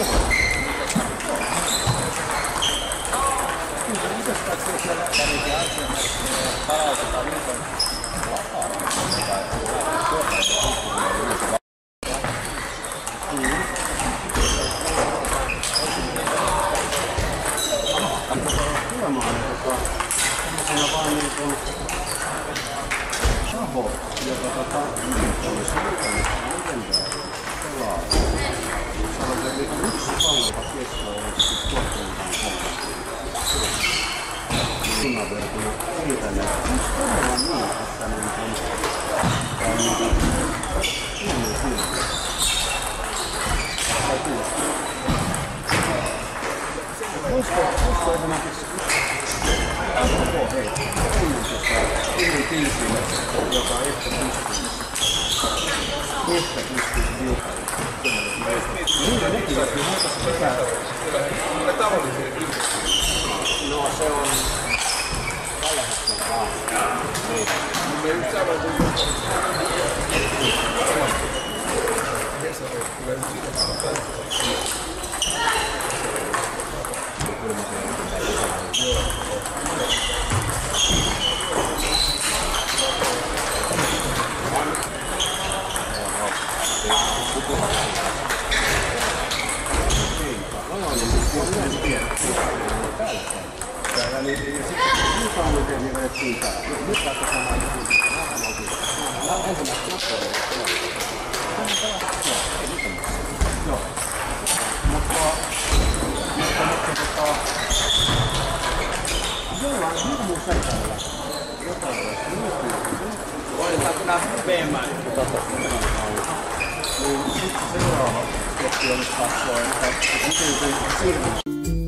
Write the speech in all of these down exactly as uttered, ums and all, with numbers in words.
No se on tällä hetkellä vaan. Täällä niin sitten mukaan miten niin vedettiin täällä. Nyt vaikka samaan niin vähän oltiin. Ensimmäistä nappuja. Joo. Mutta mutta mutta tota jollain hirmuun sekällä jotain löytyy. Voidaan kyllä veemään. Niin sitten seuraava steppi olisi katsoa, että miten se siirtyy.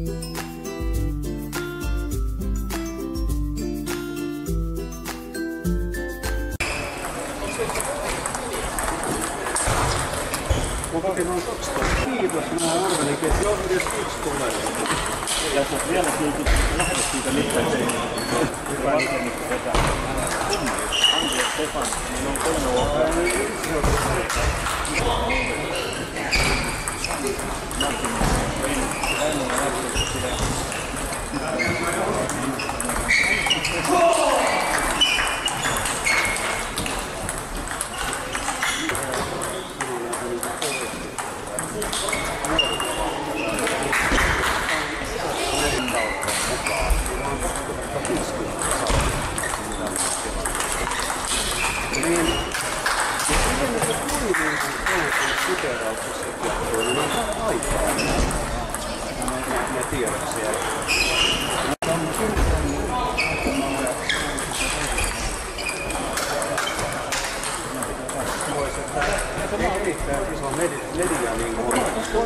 Mä kokin noin kaksitoista. Kiitos, mä arvelinkin, että joo, jos yksi tulee. Ja sä vielä kyllä lähdet siitä mitään se. Hyvä niitä nyt tätä. Antti ja Stefan, niin on kolme vuotta. Martin, Aino ja Martin sitä. Media niin kuin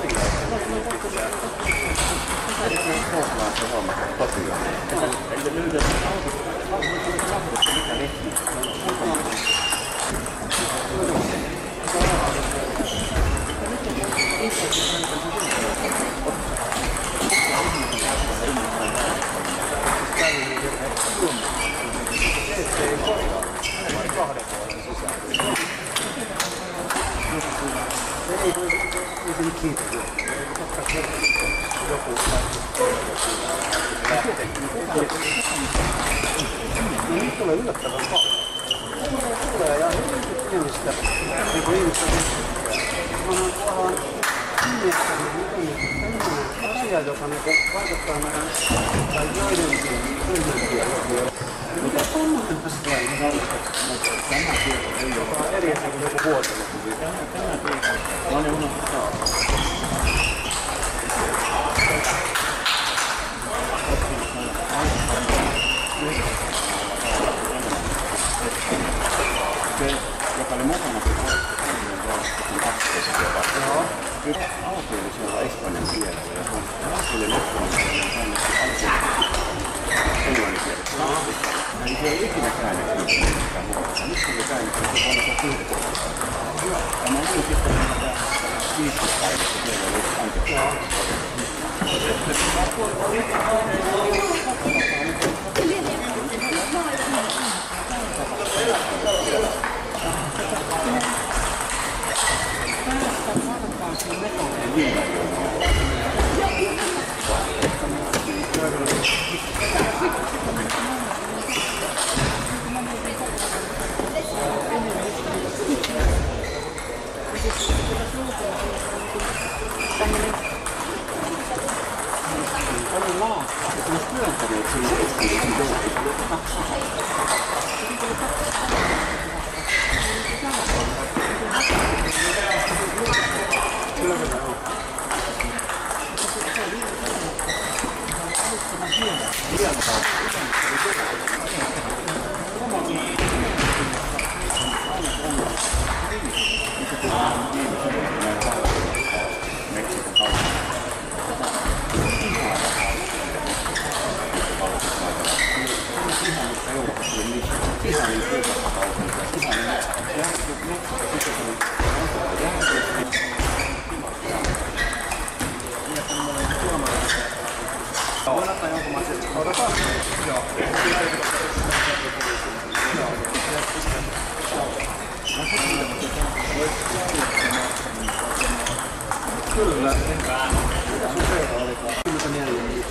nyt tulee yllättävän paljon. Tulee ja ihmistä, niin kuin ihmistä, mä oon tavallaan ihmistä, asia, joka vaikuttaa meidän tai joidenkin ryhmänkin. Mitä tommoinen asia ei välttämättä? Tämä tieto ei ole eri asia kuin joku vuotelu. Tämä tieto. Mä oon jo unohtanut. Se, joka oli mukana nyt alku oli siellä espanjan kielellä ja kun alku oli loppuun, niin annettiin alku englannin kielellä. Eli se ei ikinä käännetty mitään muuta. Nyt kun se käännetty, se on aika kuitenkin. Ja mä luin sitten tätä viisikymmentäpäivästä kielellä, jos anteeksi. Päästä varkaan sen metonin. Ja olisi myöntäneet sinne estiin joukolle. Kyllä mitä on. Meksikon kautta. Ihan Euroopassa tuli niin ihan niin kultakaupunkia, ihan niin järjestöt, metsä, ja sitten tuli järjestöt. Ja tämmöinen suomalainen. Kannattaa jonkunlaisesti. Otetaan. Joo. Kyllä. Supeita olikaan. Kymmentäneljä.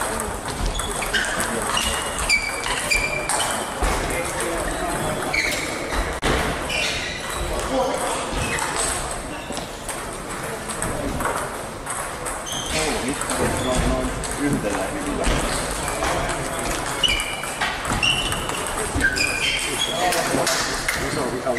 Noin yhdellä hyvillä. Iso vika.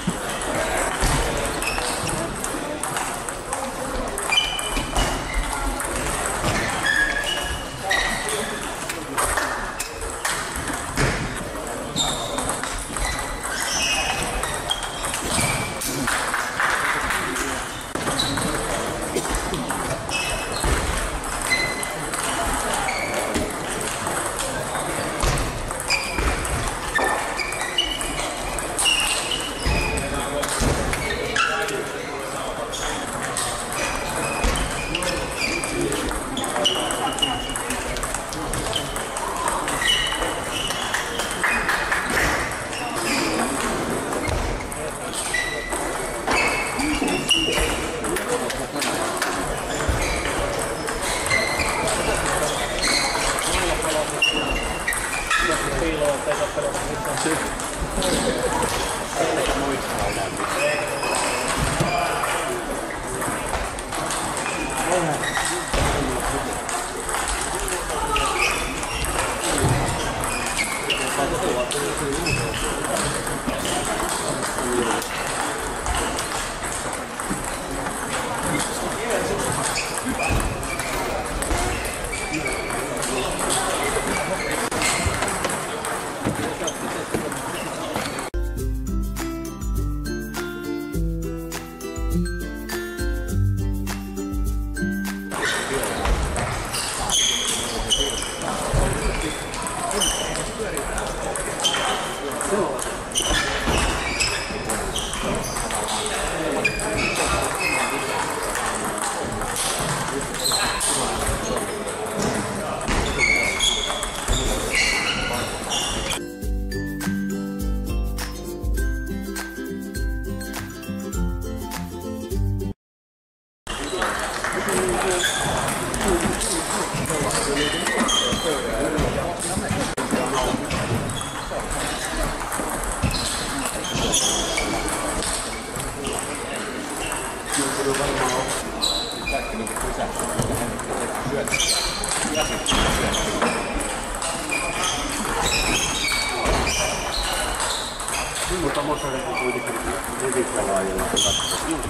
Mutta moottori on kuitenkin hyvin laajalla katsotaan.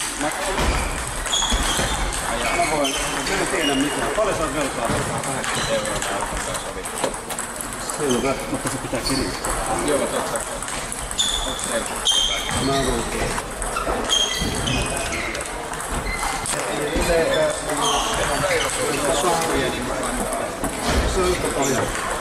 Mä voin, mä en tiedä mitään. Paljon se on velkaa? kahdeksankymmentä euroa täällä sovittu. Selvä, mutta se pitää kirjoittaa. Joo, totta. Onko se helppo? Mä voin. Se on pieni mukaan. Se on yhtä paljon.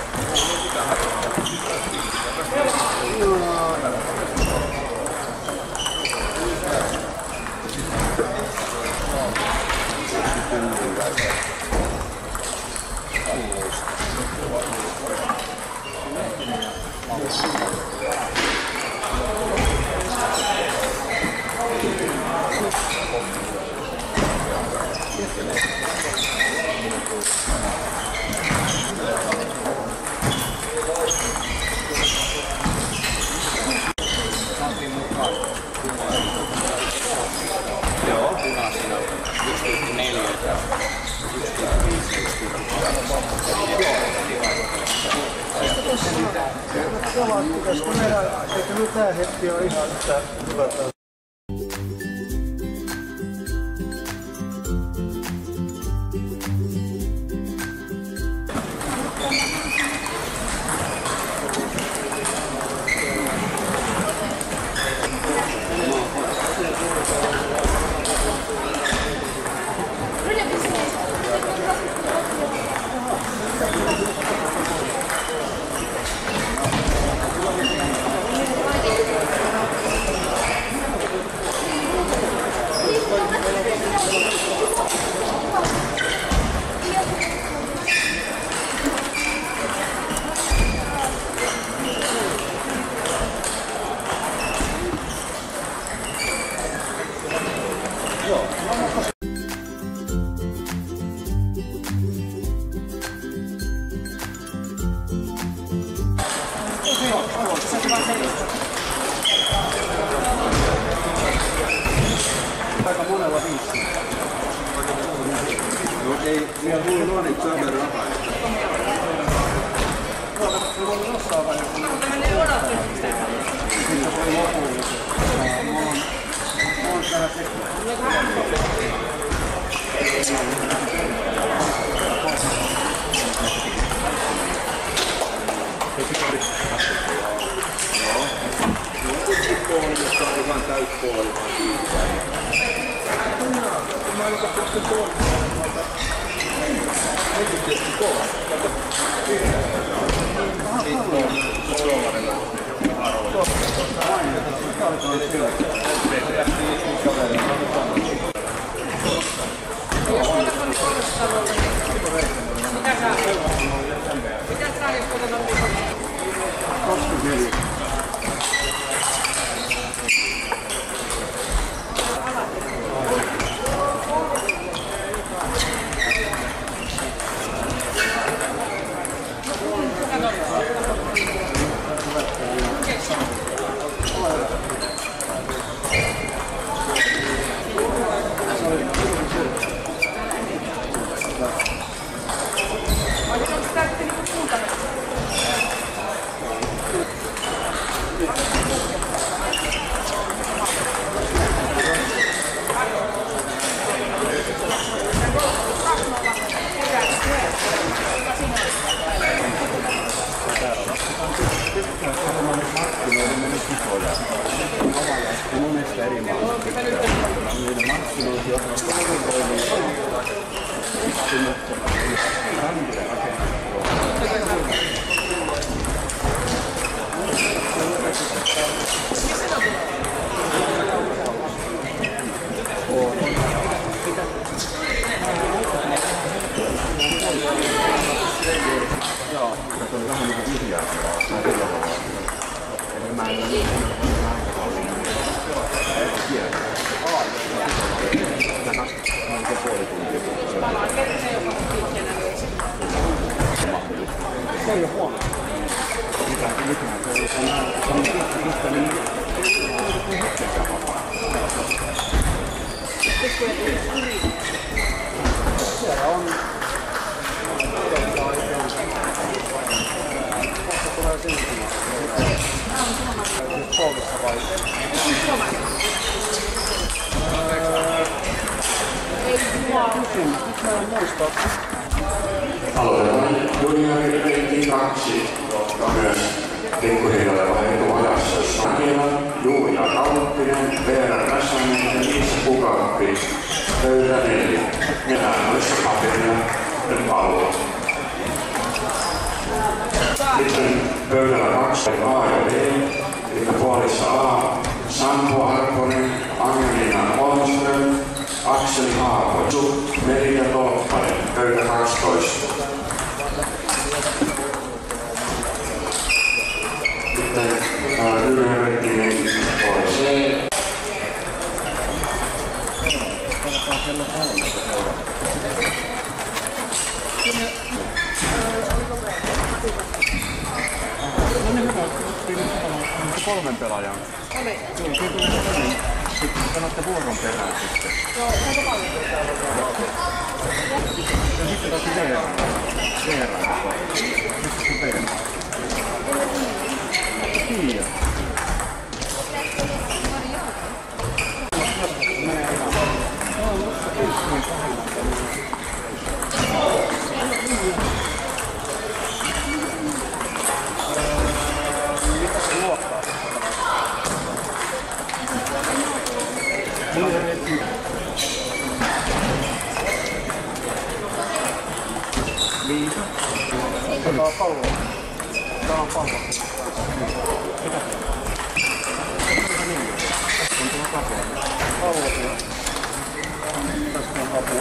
Joo, punaisena. yksi pilkku neljä. yksi pilkku viisi. Kovat, pitäisikö meidän, eikö nyt tää hetki ole ihan sitä hyvä. Aika monella viisi. No ei vielä hullu luo niitä saa verran rapaista. Me voimme jossain vaiheessa. Sitten se oli lopullisesti. Mulla on, mulla on täällä tekniä. Puoli, jossa on ihan täyspuoli. Mä en ole katsoa sen puoli. Ensin tietysti kova. Sitten on suomalainen arvo. Mitä sä Mitä sä jos otetaan kaksikymmentäneljä. Monesta eri maasta. Niiden markkinointi on vasta hyvinvoinnin pystymättömän brändien rakentamista. Joo, se oli vähän niin kuin vihjaa. Eli mä en ole se ei ole huono. Mitä mitään se ei ole. Se on pitkä niin kuin hetkenkään vapaa. Siellä on kohta tulee sinne. Koulussa vai? Aloitetaan juniorireitti kaksi, jotka myös pikkuhiljaa vaihtuu ajassa. Mäkelä, Julia Kauppinen, Veera Räsänen ja Liisa Pukakki. Pöydä neljä. Meillä on paperia ja pallo. Sitten pöydällä kaksi A ja B. Eli puolissa A. Sampo Harkonen, Angelina Holmström, Akseli Haapo, Merita Tolppanen, pöydä kaksitoista. Sitten Yhdenrettinen puoli C. Kolmen pelaajan. Oli. Joo, siitä tuli se niin. Sitten sanotte vuoron perään sitten. Joo, onko paljon? Ja sitten taas Veera. Veera. Sitten se Veera. Liisa. Tää on pallo. Tää on pallo. On tuolla kapea. Pallo siellä. Tästä on apua.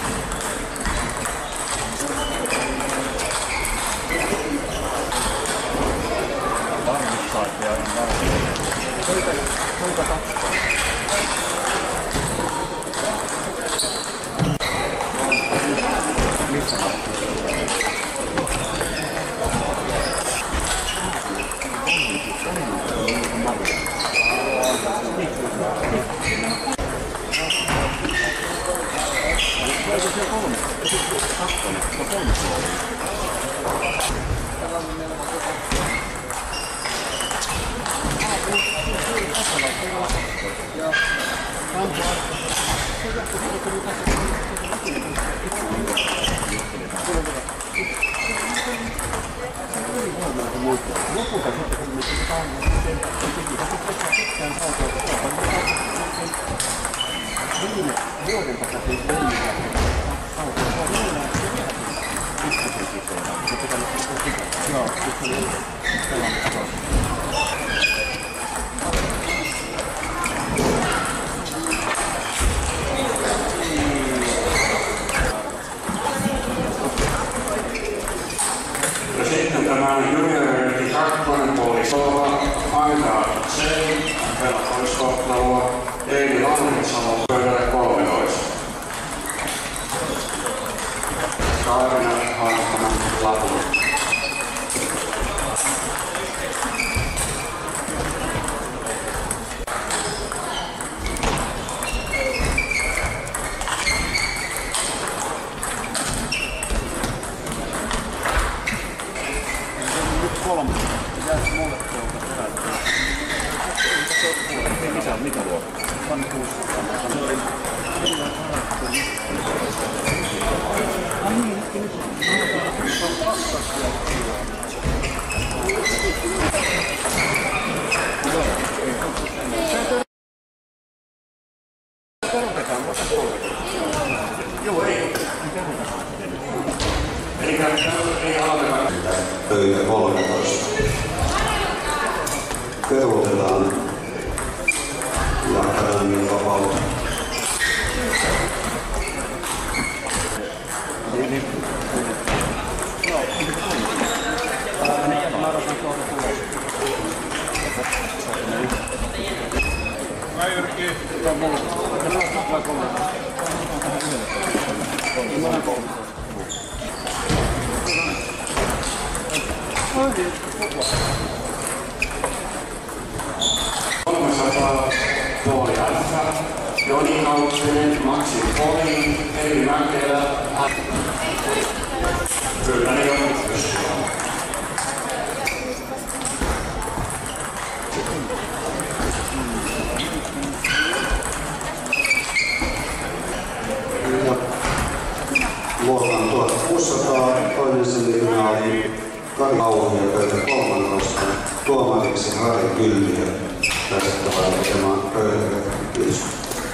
Varmistaa, että on varmistaa. Kuinka, kuinka tappaa? Missä on? Oliko se kolme? Kakkonen, se on kolme puolia. Lopulta sitten kun me saamme sen, teki sitä pitkään viime vuoden takaisin peliä. Joo, sitten oli sellainen tapaus. Ja sitten tämä junioriryhmä kakkonen puoli Soova, Aina Tsein, Vela Toiskohtelua, Eili Lannisalo, pöydälle kolmetoista. Kaarina Haakkonen, Lapula. Kolme. Pitäisi mulle tuolta perältä. Ei lisää, mitä luokkaa? Panne kuusi. Ai niin, hetki nyt. Perutetaan, ota kolme. Joo, ei. Eli ei aloiteta. Pöytä kolmetoista. Peruutetaan ja akademian vapautta. Ai Jyrki. kolmesataa puoli Alfa, Joni Kauppinen, Maxi Polin, Eli Mäkelä. Kyllä ne on pystyä. Luokan tuhatkuusisataa, toinen semifinaali, Kari Kauhio pöytä kolmannesta, tuomariksi Harri Kylliö. Tästä tulee tekemään pöytäkirjan. Kiitos.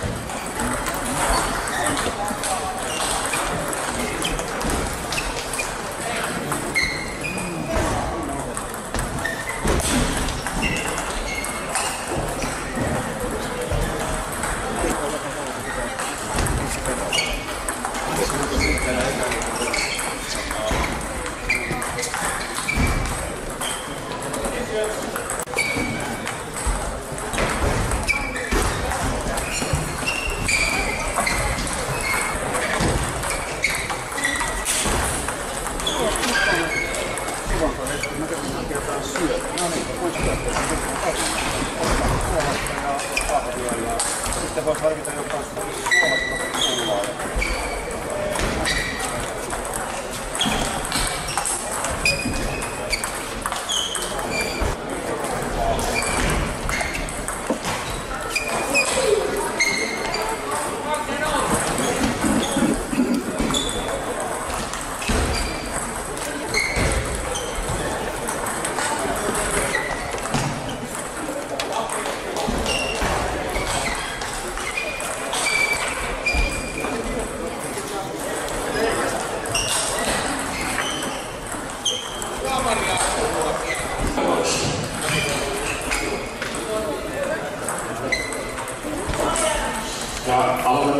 Sitten voisi harkita jotain suomalaista pullaa.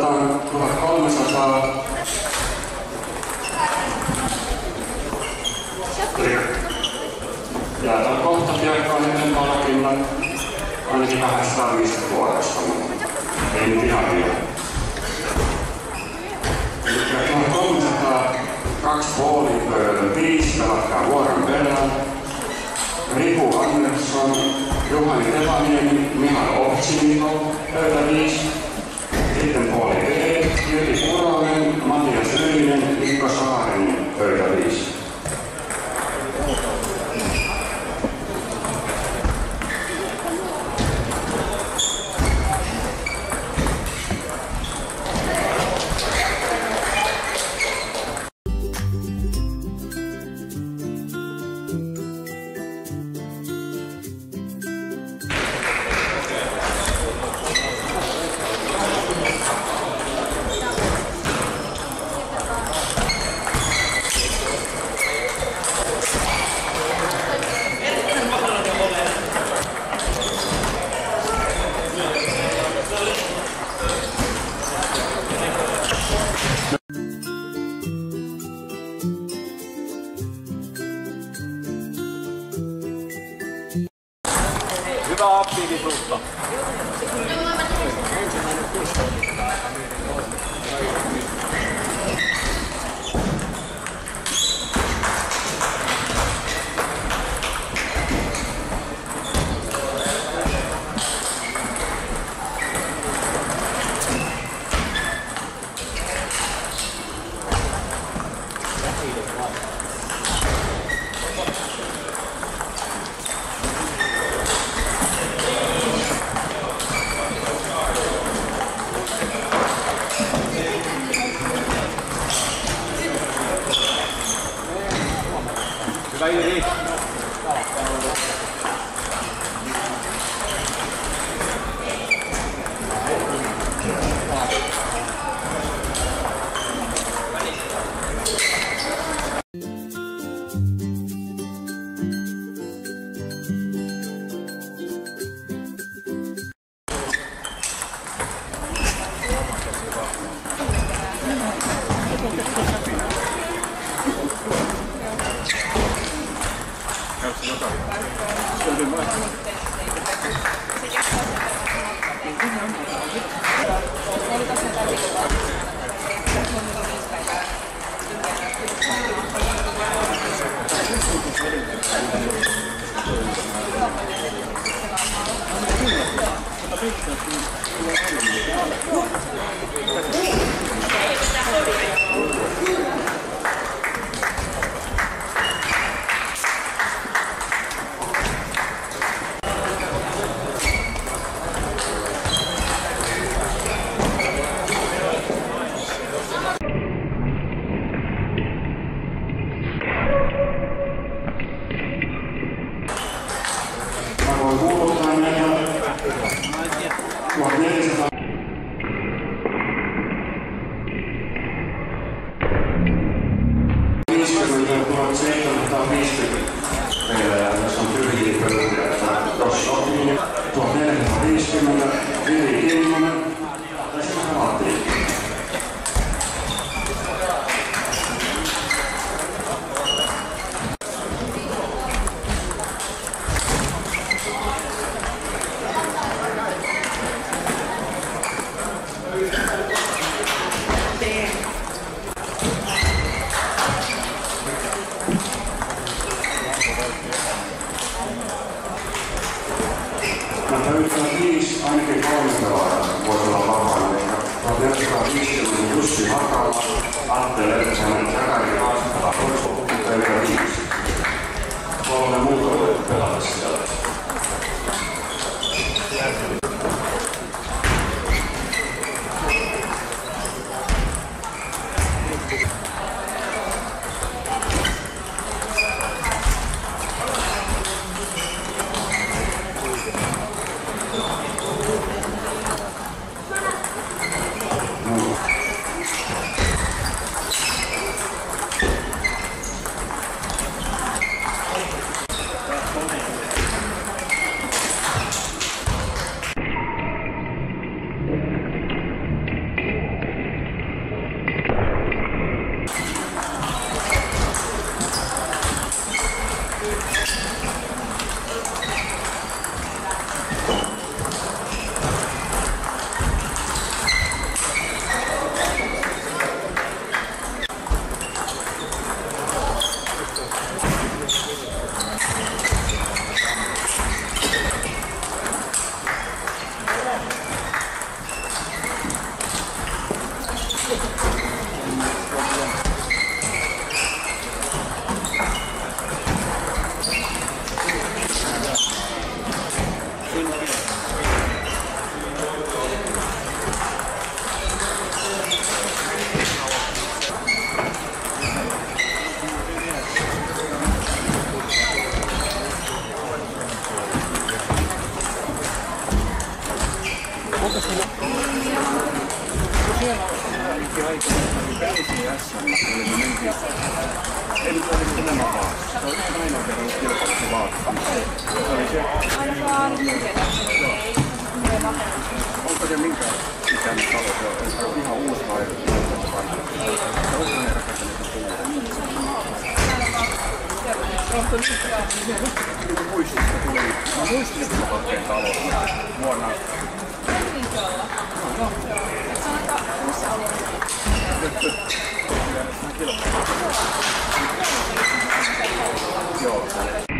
Aloitetaan tuhatkolmesataa. Jaetaan kohta piakkaan ennen palkilla. Ainakin kahdeksansataaviisikymmentä vuodesta, mutta ei nyt ihan vielä. Eli tuhatkolmesataa kaksi puoli viisi pelatkaa vuoron perään. Riku Andersson, Juhani Tevaniemi, Mihal Ovtsiniko, pöytä viisi. Sitten puoli B, Jyri Puronen, Matias Röinen, Mikko Saarinen, pöytä viisi. Hyvää aktiivisuutta. Hyvä Jyri. Meillä ja tässä on tyhjiä pöytiä. Tuossa on tuhatneljäsataaviisikymmentä, Vili Kinnunen, tässä on Matti. ollut myyjänä. Onko se minkään ikäinen talo? Se on ihan uusi vai vanha? Onko ne rakentaneet puhuja? Muistista tuli, mä muistin, että mä hakkeen talo vuonna. Sanotaan, missä on? Joo.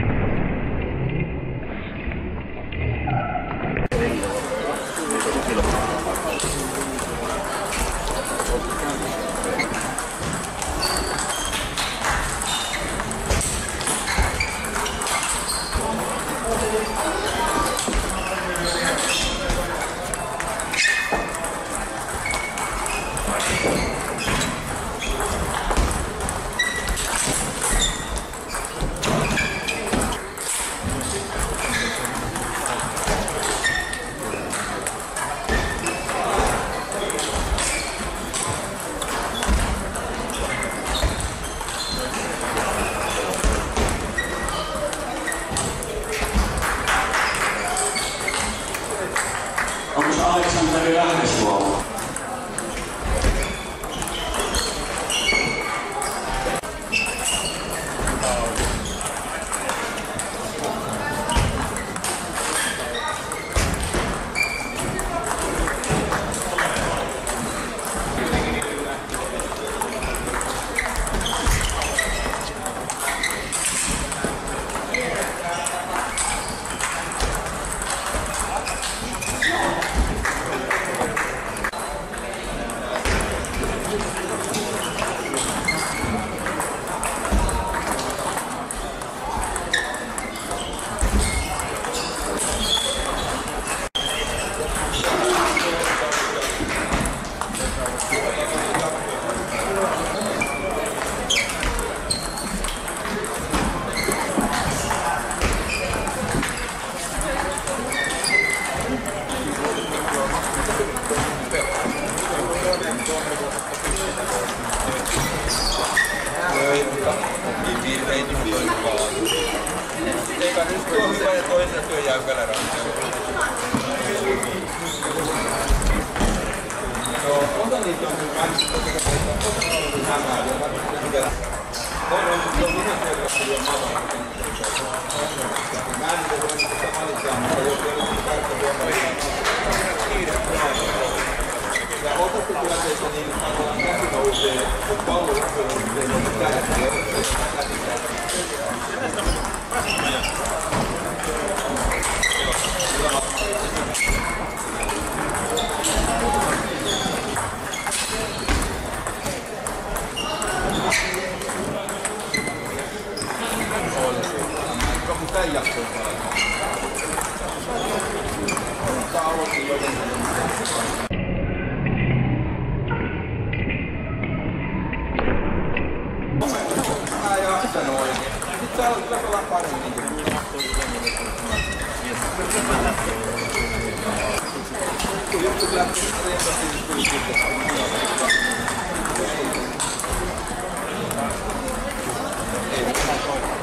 Onko Aleksanteri Lähdesluoma? Eipä nyt tuo hyvä ja toisena työ jäykällä rantaa. Joo, osa niitä on kyllä vähän, koska osa on ollut hämää ja varmasti hyvä. Toinen on kyllä ihan selvästi jo matala. Mä en niitä voi sitä valittaa, mutta jos ei ole tarkka huomioon, kiire ja osastotilanteessa niin tavallaan käsi nousee, kun pallo on ei ole kädet ja Tämän jakson Tämä aloitti jotenkin. Mä en jaksanut oikein. Nyt tää on kyllä olla paremmin. Kun joku lähti reipasti, niin tuli sitten. Ei mitään toinen.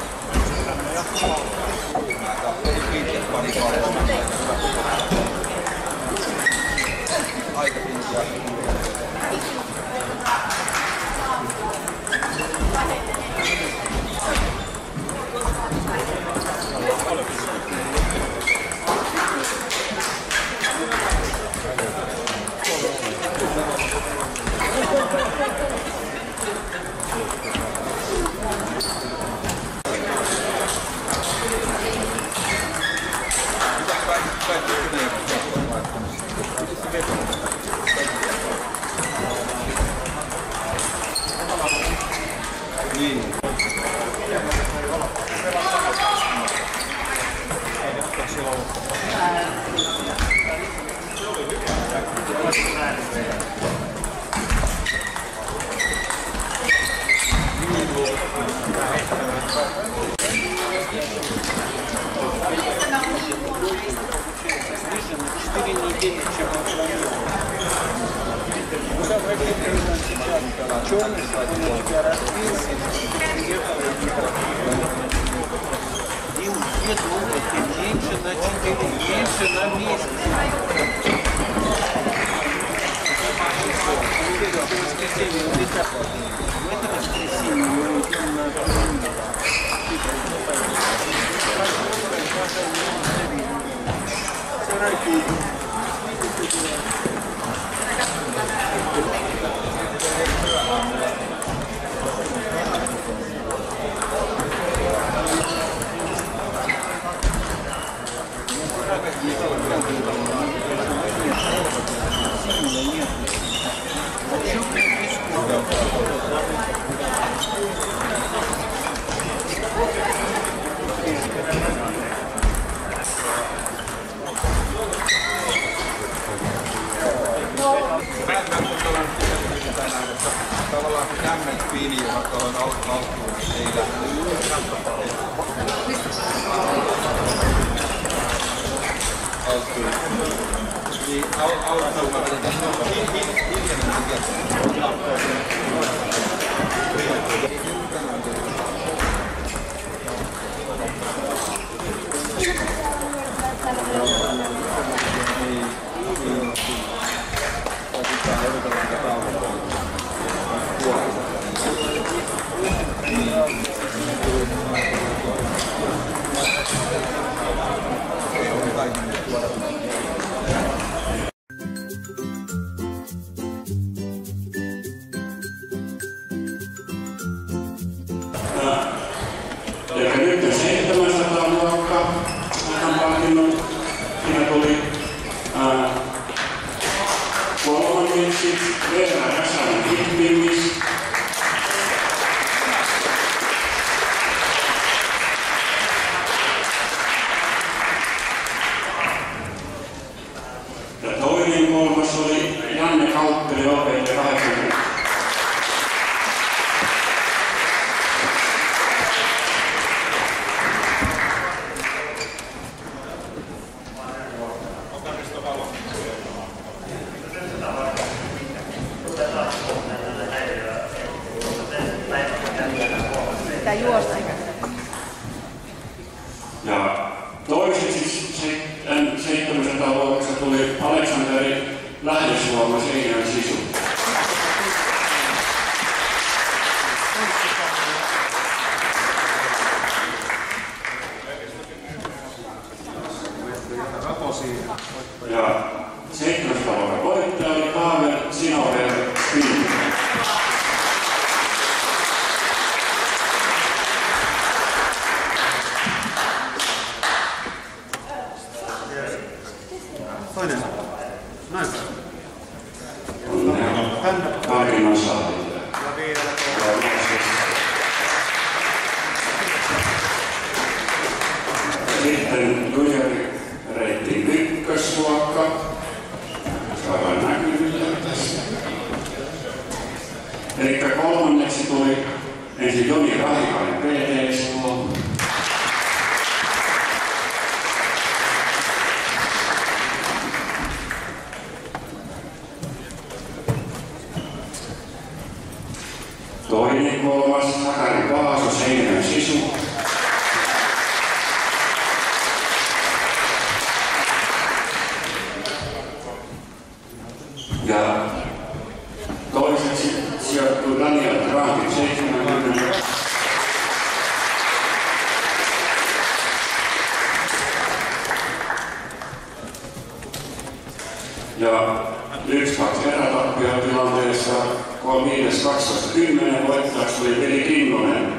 Aika pintia. Niin. Им нет опыта меньше на четыре. alkuun ei lähtenyt. Alkuun. Niin alkuun mä vedetään hiljainen Eli nyt on seitsemänsataa luokkaa. Mä oon palkinnut. Siinä tuli ää, kolmanneksi Veera Räsänen Hitpingis. Ja toinen kolmas oli Janne Kauppeli opettaja kahdeksankymmentä. Ja toiseksi seitsemänsataa luokassa tuli Aleksanteri Lähdesluoma Seinäjoen Sisu. Ja seitsemänsataa luokan voittaja oli Pavel Sinover Spilman. Toinen. Näin. Palkinnon saatiin. Sitten juniorireitin ykkösluokka. Saadaan näkyville tässä. Elikkä kolmanneksi tuli ensin Joni Rahikainen P D S-luokka. Toinen kolmas, Sakari Paaso, Seinäjoen Sisu. Ja toiseksi sijoittui Daniel Traakin seitsemänkymmentä. Ja yksi kaksi erätappiotilanteessa viides kaksitoista kymmenen voittajaksi oli Veli Kinnunen.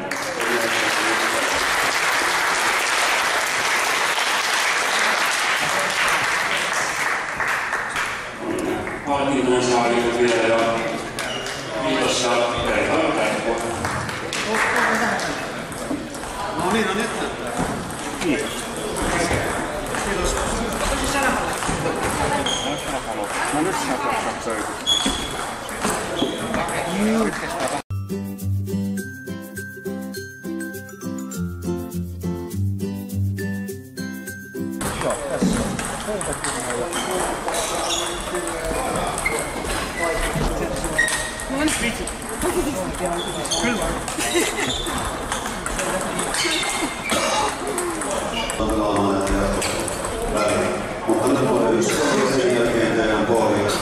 Palkinnon saajille vielä ja kiitos ja teitä täytyy. No niin, no nyt näyttää. Kiitos. Kiitos. No nyt sä saat söitä. Joo, tässä on. Kyllä. Mutta nyt on yksi sen jälkeen teidän puoliksi.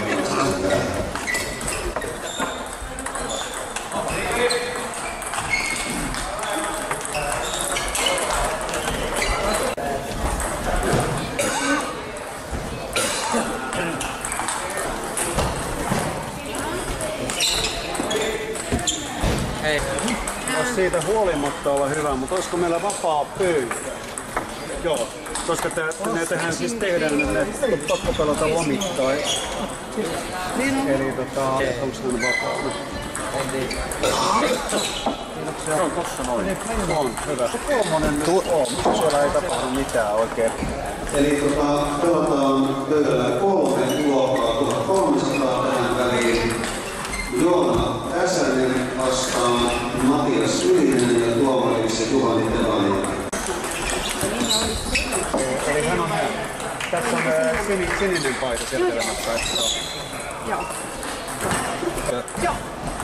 Olisi siitä huolimatta olla hyvä, mutta olisiko meillä vapaa pöytä? Joo, koska ne tehdään siis tehdään, ne pakko pelata lomittain. Eli tota, onko ne vapaana? Se on tossa noin. On, hyvä. Kolmonen nyt on, mutta siellä ei tapahdu mitään oikein. Eli tota, pelataan pöydällä kolme luokkaa, tuhatkolmesataa tähän väliin. Joona Räsänen vastaan Matias Ylinen ja tuomariksi Juhani Telanen. Eli hän on, tässä on sin, sininen paita selkeämässä. Joo. Joo.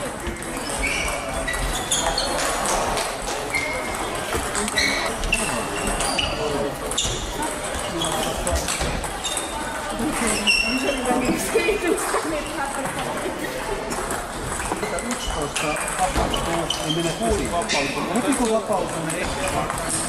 yksitoista vapautuu, niin menee kuusi vapautuu. Heti kun vapautuu, niin ehkä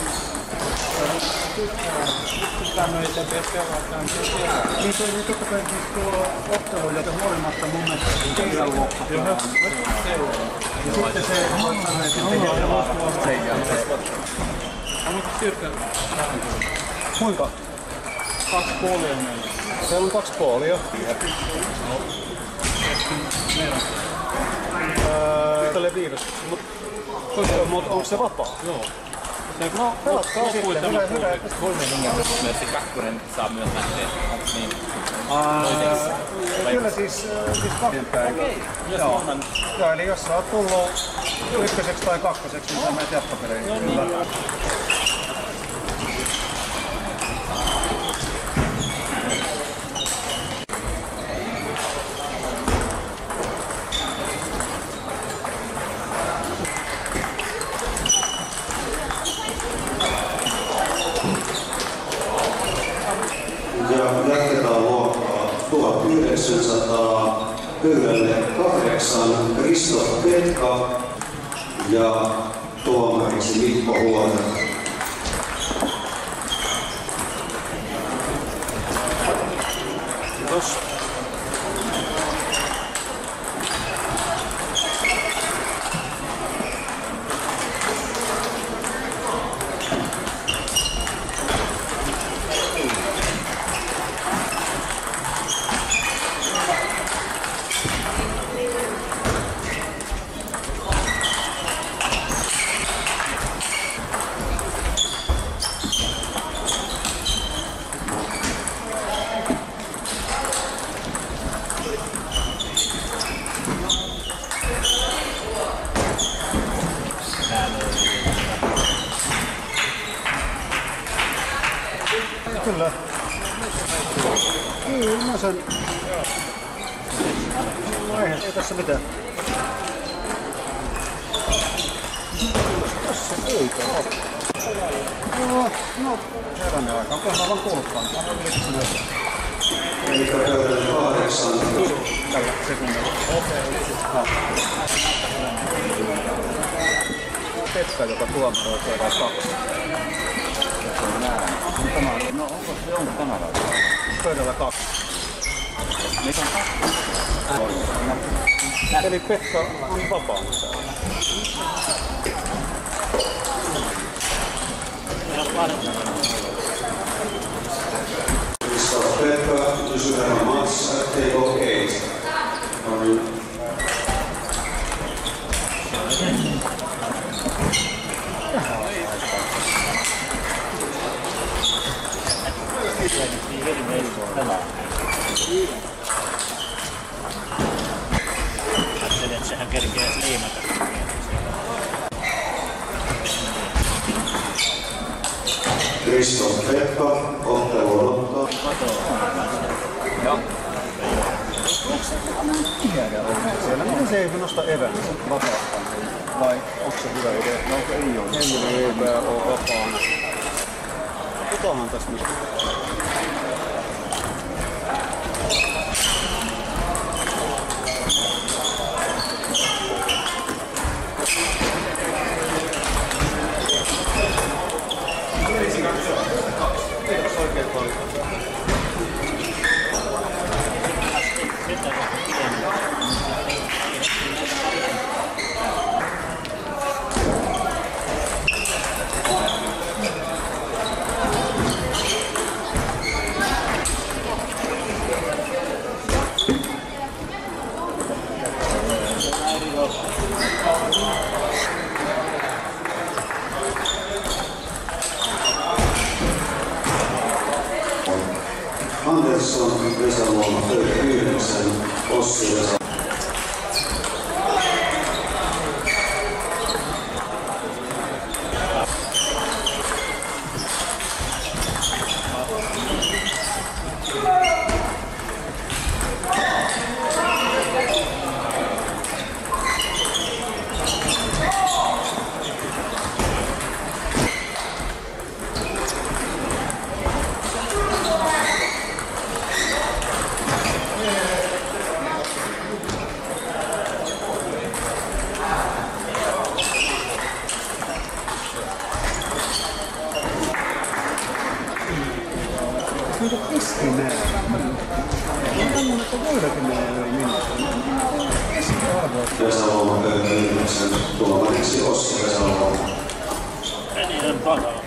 tämmöisen pelataan. Niin se oli totta kai siis tuo ottelu, jota huolimatta mun mielestä teidän loppuun. Ja sitten se voit sanoa, että sitten jälleen sen jälkeen. Onko cirka? Kuinka? Kaksi puolia meillä. Siellä on kaksi puolia. Tälle viides. Mutta onko se vapaa? Joo. No, pelatkaa sitten. Hyvä, hyvä. Kolme hengen myös se kakkonen saa myös lähteä. Niin. Kyllä siis, siis kaksinpäin. Okei. Joo. Joo, eli jos sä oot tullut ykköseksi tai kakkoseksi, niin sä menet jatkopeleihin. No niin. Ja jatketaan luokkaa tuhatyhdeksänsataa kahdeksan Kristof Petka ja tuomariksi Mikko Huonen. Kiitos. Kyllä. Kyllä mä sen... No ei, ei tässä mitään. Tässä eikä oo. No, no, herranen aika. Onko mä vaan kuullutkaan? Mä olen yrittänyt näitä. Eli pöydälle kahdeksan. Tällä sekunnilla. Petka, joka tuomaroi pöydällä kaksi. Tämä on, no onko se onko tämä raita? Pöydällä kaksi. Mikä on kaksi? Eli Pekka on vapaa. Kristof Petka, pysyvä Mats, table eight. Ajattelin, että sehän kerkee liimata. Kristof Petka, ottelu ottaa. Joo. Siellä miten se ei nosta evää vapaastaan? Vai onko se hyvä idea? No onko ei ole? Ei ole hyvä ole vapaana. Kutohan tässä nyt? Kiitos oikein paljon. Finää. Mutta voidakin menee yli minuutin. Vesalo yhdeksän tuomariksi Ossi Vesalo. Eniten takana.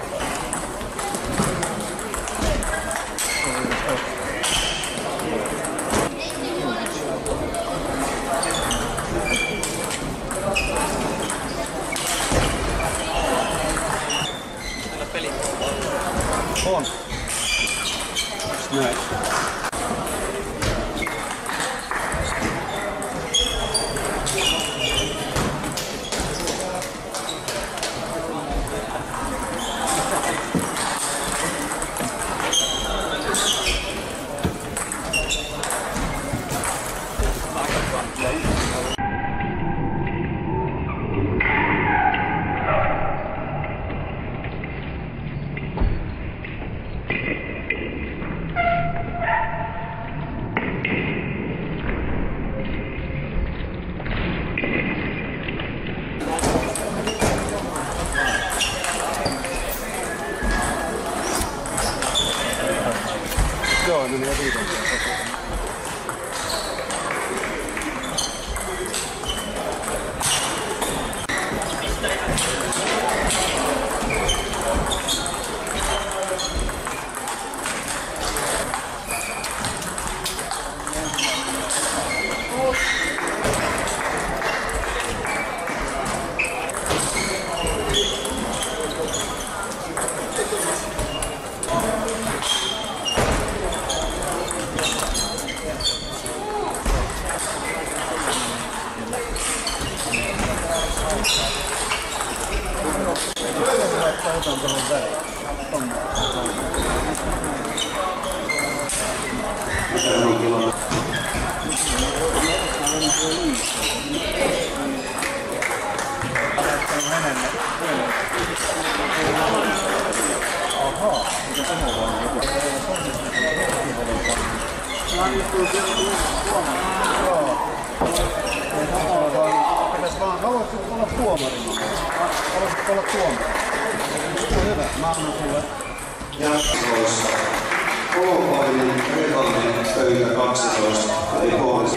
On. Näin. Joo, menee viiden. Pitäis vaan, haluatko olla tuomarina? Haluatko olla tuomarina? Hyvä, mä annan sulle. Jatkoissa Kolopainen, Rehallinen, pöytä kaksitoista, eli kohdissa.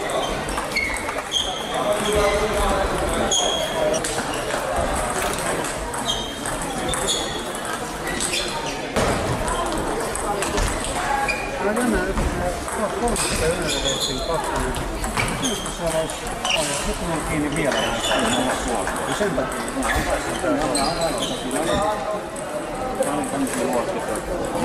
Mä jännä, että kolmesta yhdessä veittiin kakkonen. Minusta siellä olisi ollut. Nyt on kiinni vielä näistä. Ja sen takia. Tämä on tämmöisiä luokkia.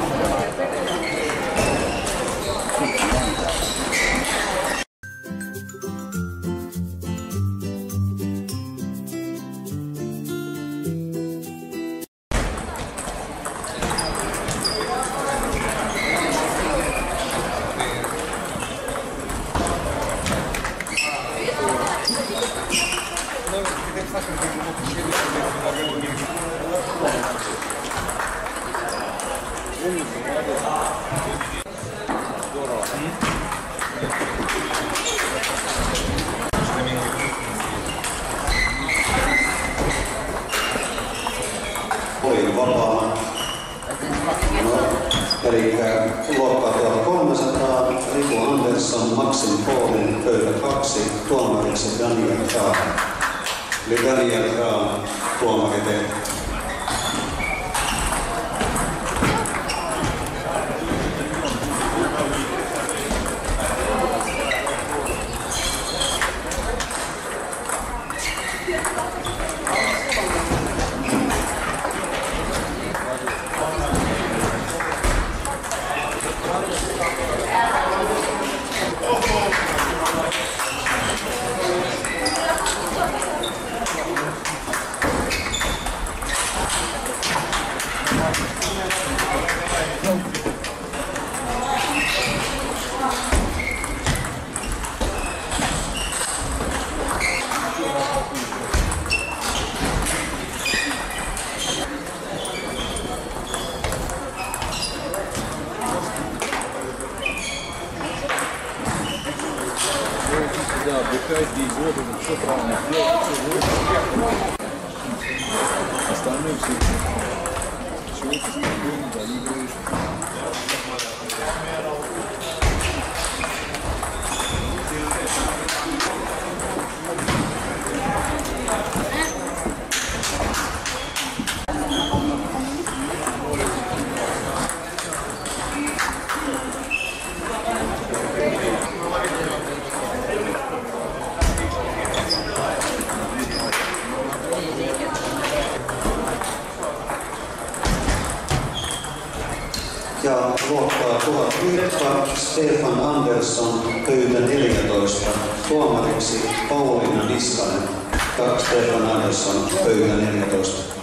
Oli vapaana. No, eli luokkaa tuhatkolmesataa, Riku Andersson, Maxim Poolin, pöytä kaksi, tuomariksi Daniel Graan. Eli Daniel Graan, tuomari tehty. каждый год это все правильно делать, остальное все чего-то спокойно доигрываешь. luokkaa tuhatyhdeksän Stefan Andersson, pöytä neljätoista. Tuomariksi Pauliina Niskanen, Stefan Andersson, pöytä neljätoista.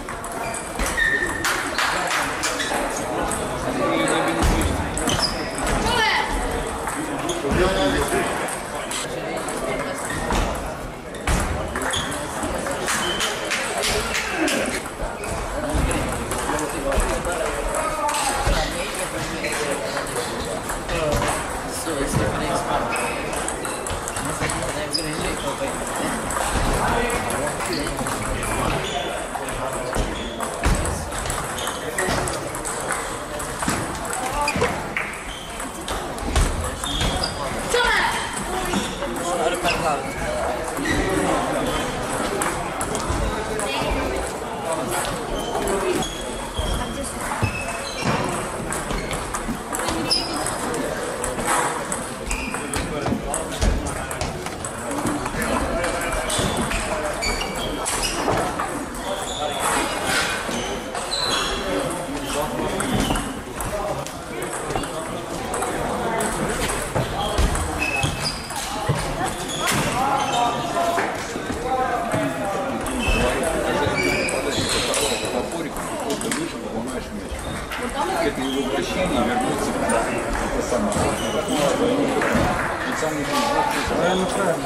Это его возвращение вернуться к это самое. Он сам не правильно, правильно.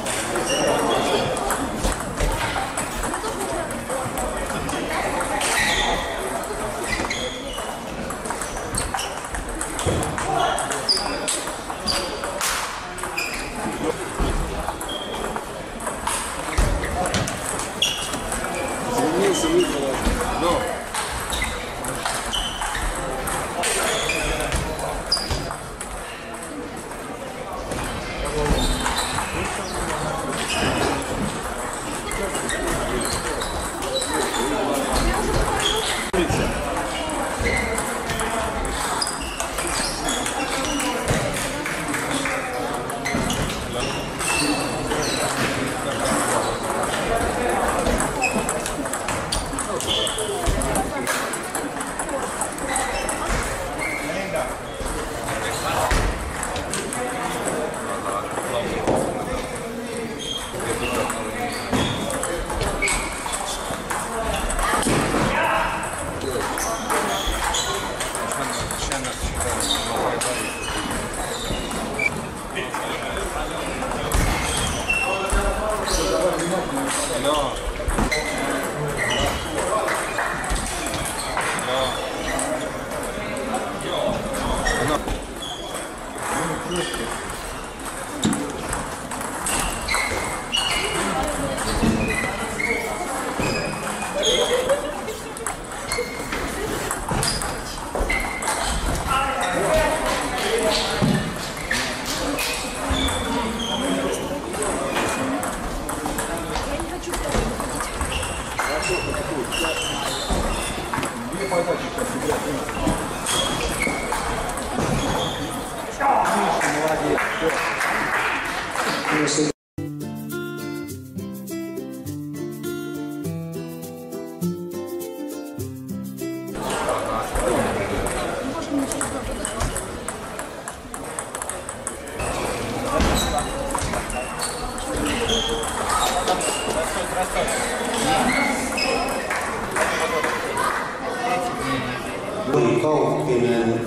Kauppinen,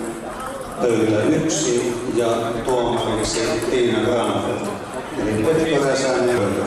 pöytä yksi ja tuomariksi Tiina Granfeldt. Eli Pekka Räsänen pöytä.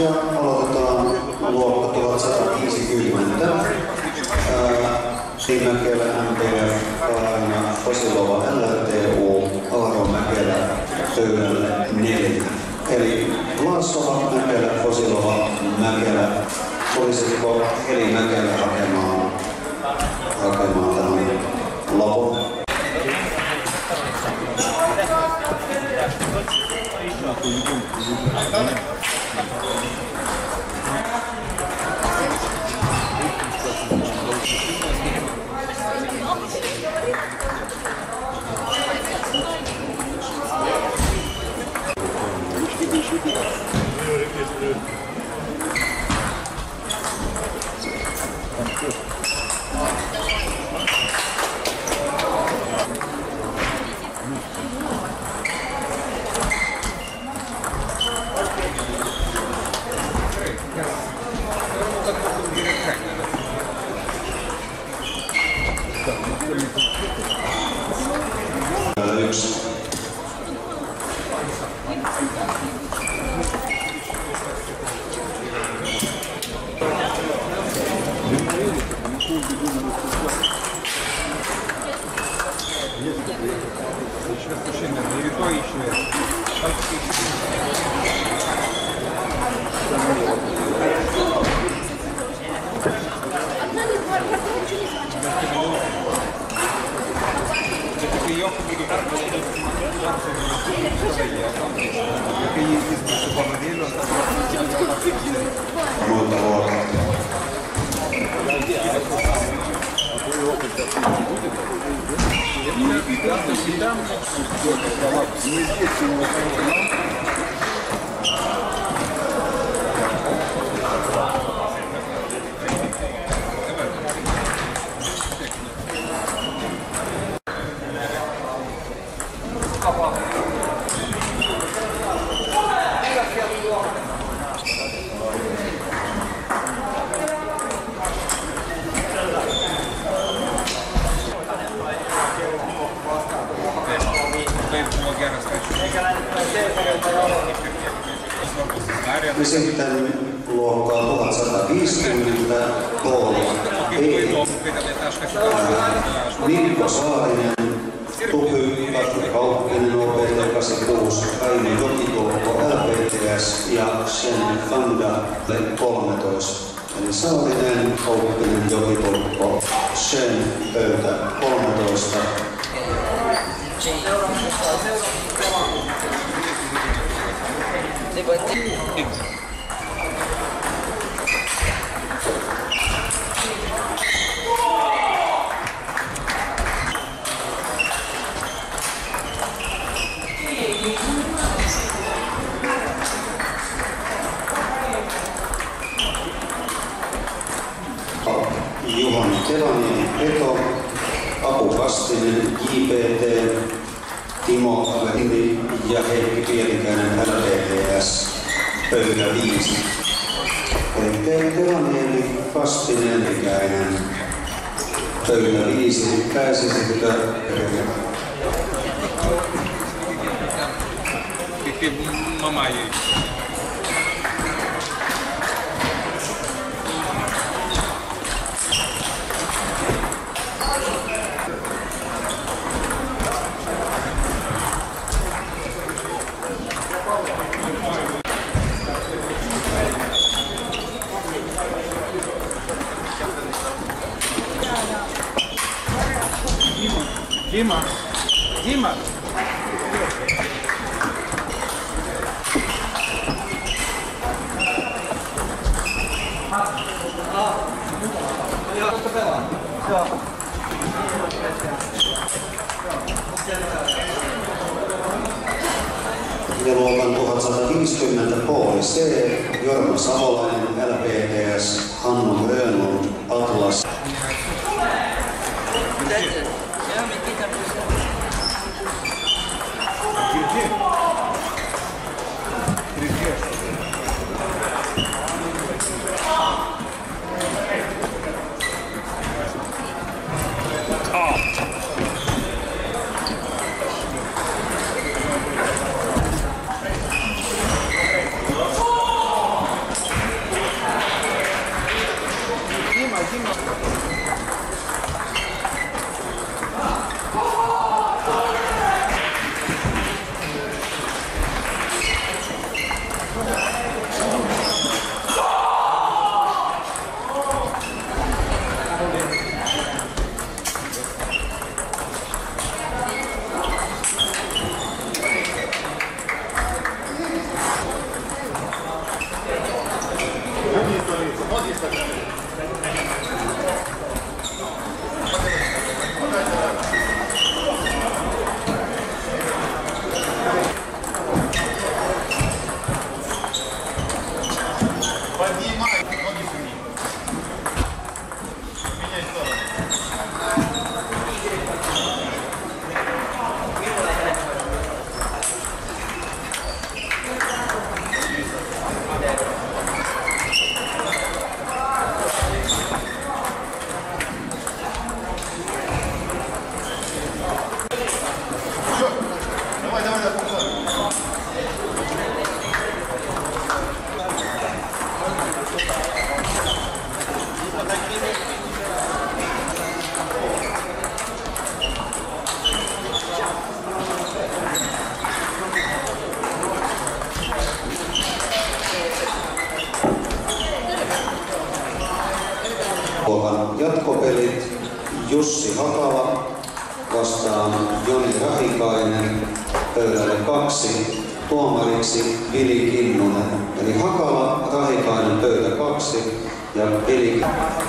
Ja aloitetaan luokka tuhatsataviisikymmentä. Mäkelä, M P F, Kaarina, Posilova, L R T U, Aaro Mäkelä, pöydälle neljä. Eli Lassova, Mäkelä, Posilova, Mäkelä. Olisiko Heli Mäkelä hakemaan, hakemaan tämän lopun? Yksi. Muita luokkaa. Ja sitten luokkaa tuhatsataviisikymmentä Kooli Mikko Saarinen, Tupy, Katri Kauppinen, O P T kahdeksankymmentäkuusi, Aino Jokitolppo, L P T S ja Shen Fanda kolmetoista. Eli Saarinen, Kauppinen, Jokitolppo, Shen, pöytä kolmetoista. Juhani Telaniemi, Peto, Apu Kastinen, J P T, Timo Averti ja Heikki Pietikäinen, L P T S, pöydä viisi. Eli Telaniemi, Kastinen, Ikäinen, pöydä viisi. Pääsisikö perille? Mama ei. Дима, Дима. Ja luokan tuhatsataviisikymmentä Pooli C, Jorma Savolainen, L P T S, Hannu Grönlund, Atlas. jatkopelit. Jussi Hakala vastaan Joni Rahikainen, pöydälle kaksi, tuomariksi Vili Kinnunen. Eli Hakala, Rahikainen, pöytä kaksi ja Vili Kinnunen.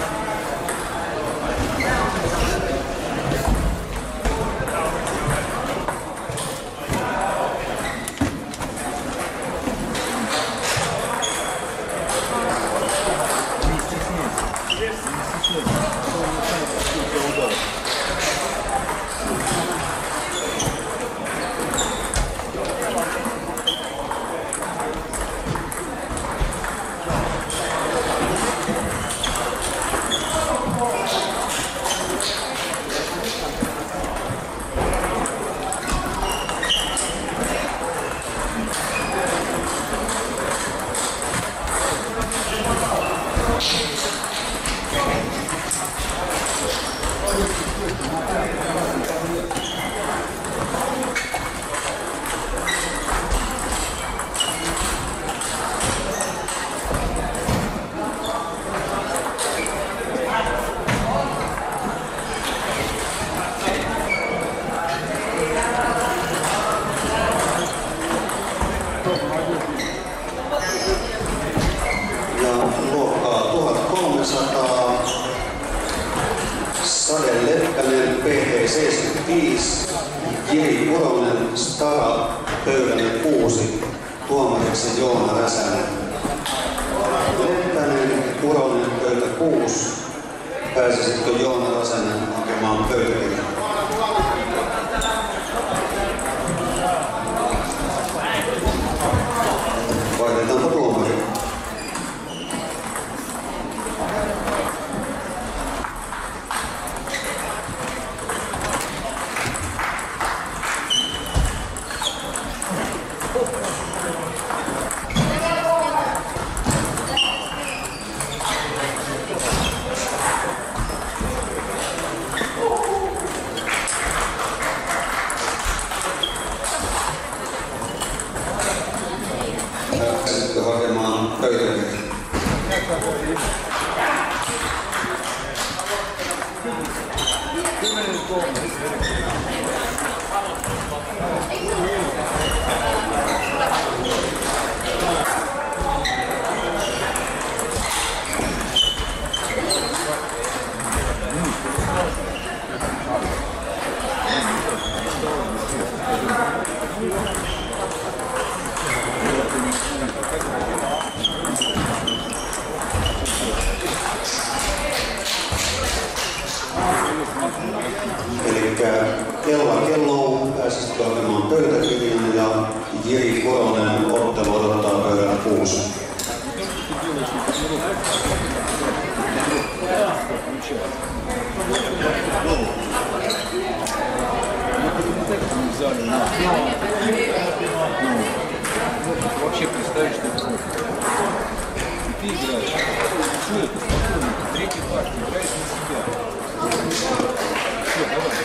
Jiri Kuronen, Stara, pöydälle kuusi, tuomariksi Joona Räsänen. Leppänen, Kuronen, pöytä kuusi. Pääsisitkö Joona Räsänen hakemaan pöytäkirjaa? Vaihdetaanko tuomari? Hakemaan pöytäkirjaa. Elikkä Kella Kello pääsisi hakemaan pöytäkirjan ja Jiri Koronen ottelu odottaa pöydällä kuusi. Вообще представить, что это ты играешь. Что это? Спокойно. Третий пар, ты играешь на себя. Все, давай.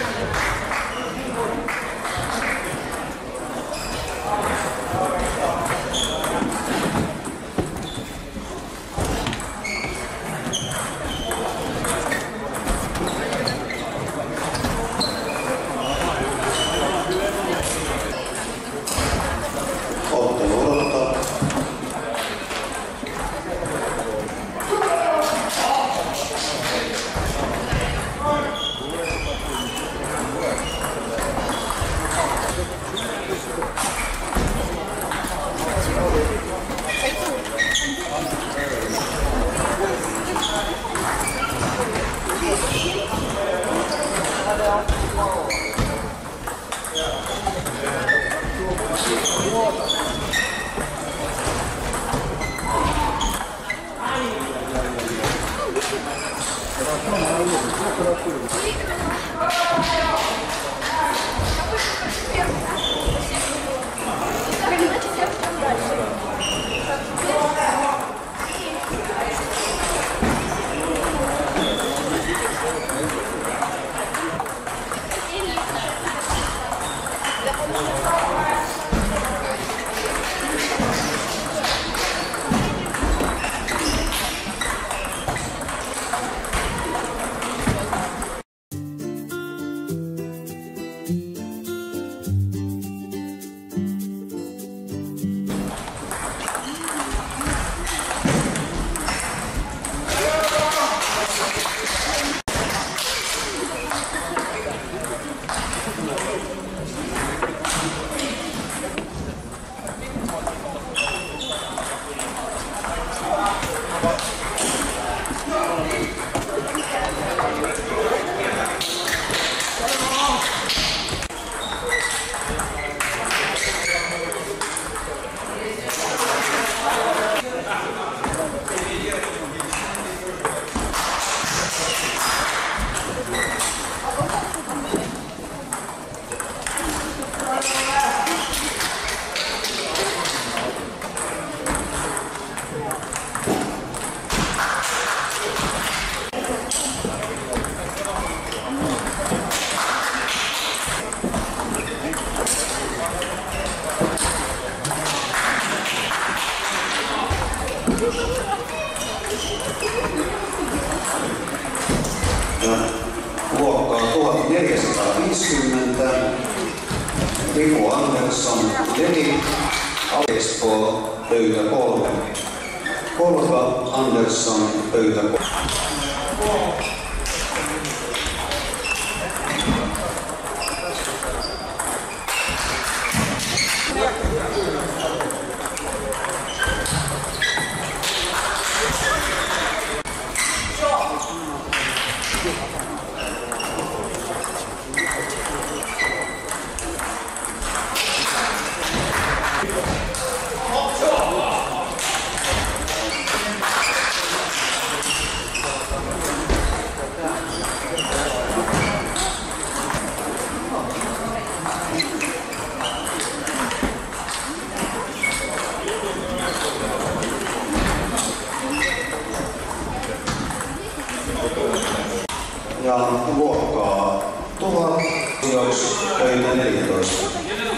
Riku Andersson, Leli Espoo, pöytä kolme. Olga Andersson, pöytä kolme. Ja luokkaa tuhat, sijoiksi pöytä neljätoista.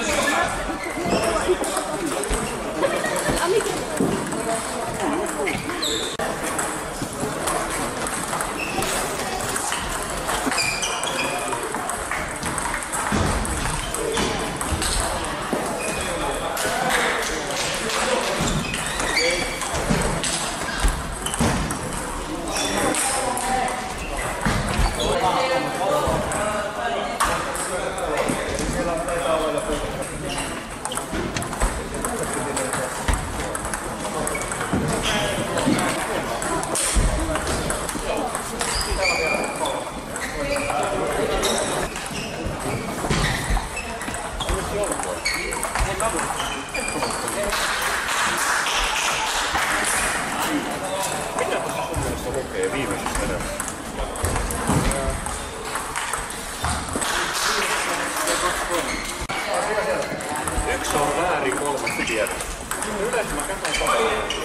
Yksi on väärin, kolmas tiedä. Yleensä mä katson paljon.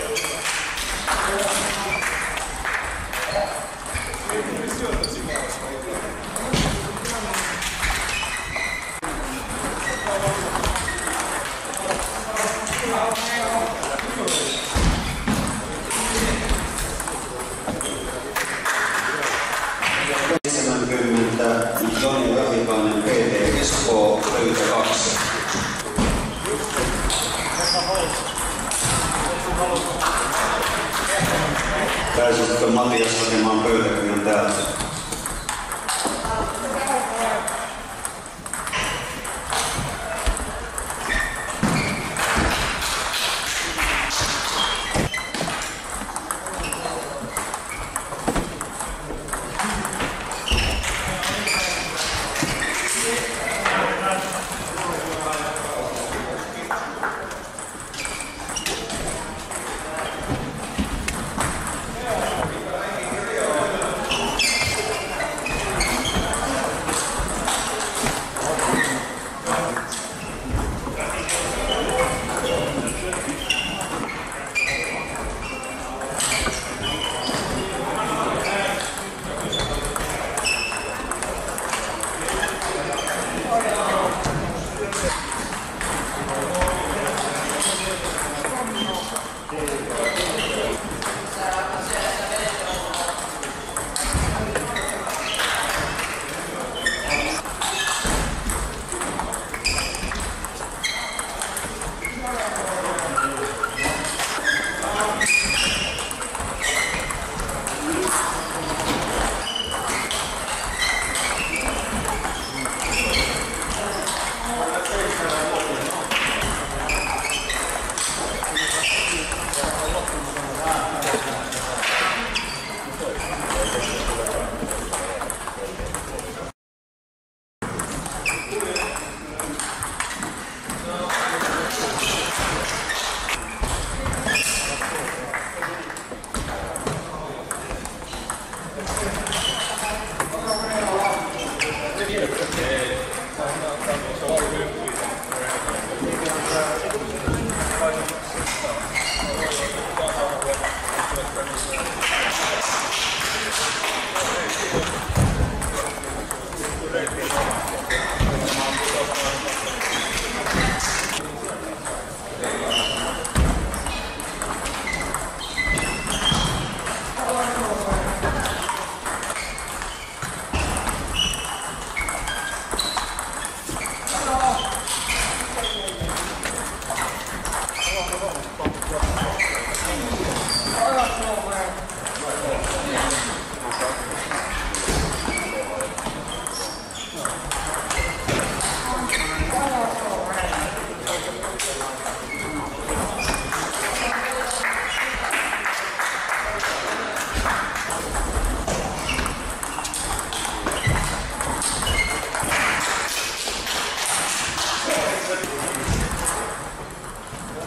seitsemänkymmentä Joni Rahikainen, P T Espoo, pöytä kaksi. Pääsitkö Matias hakemaan pöytäkirjan täältä?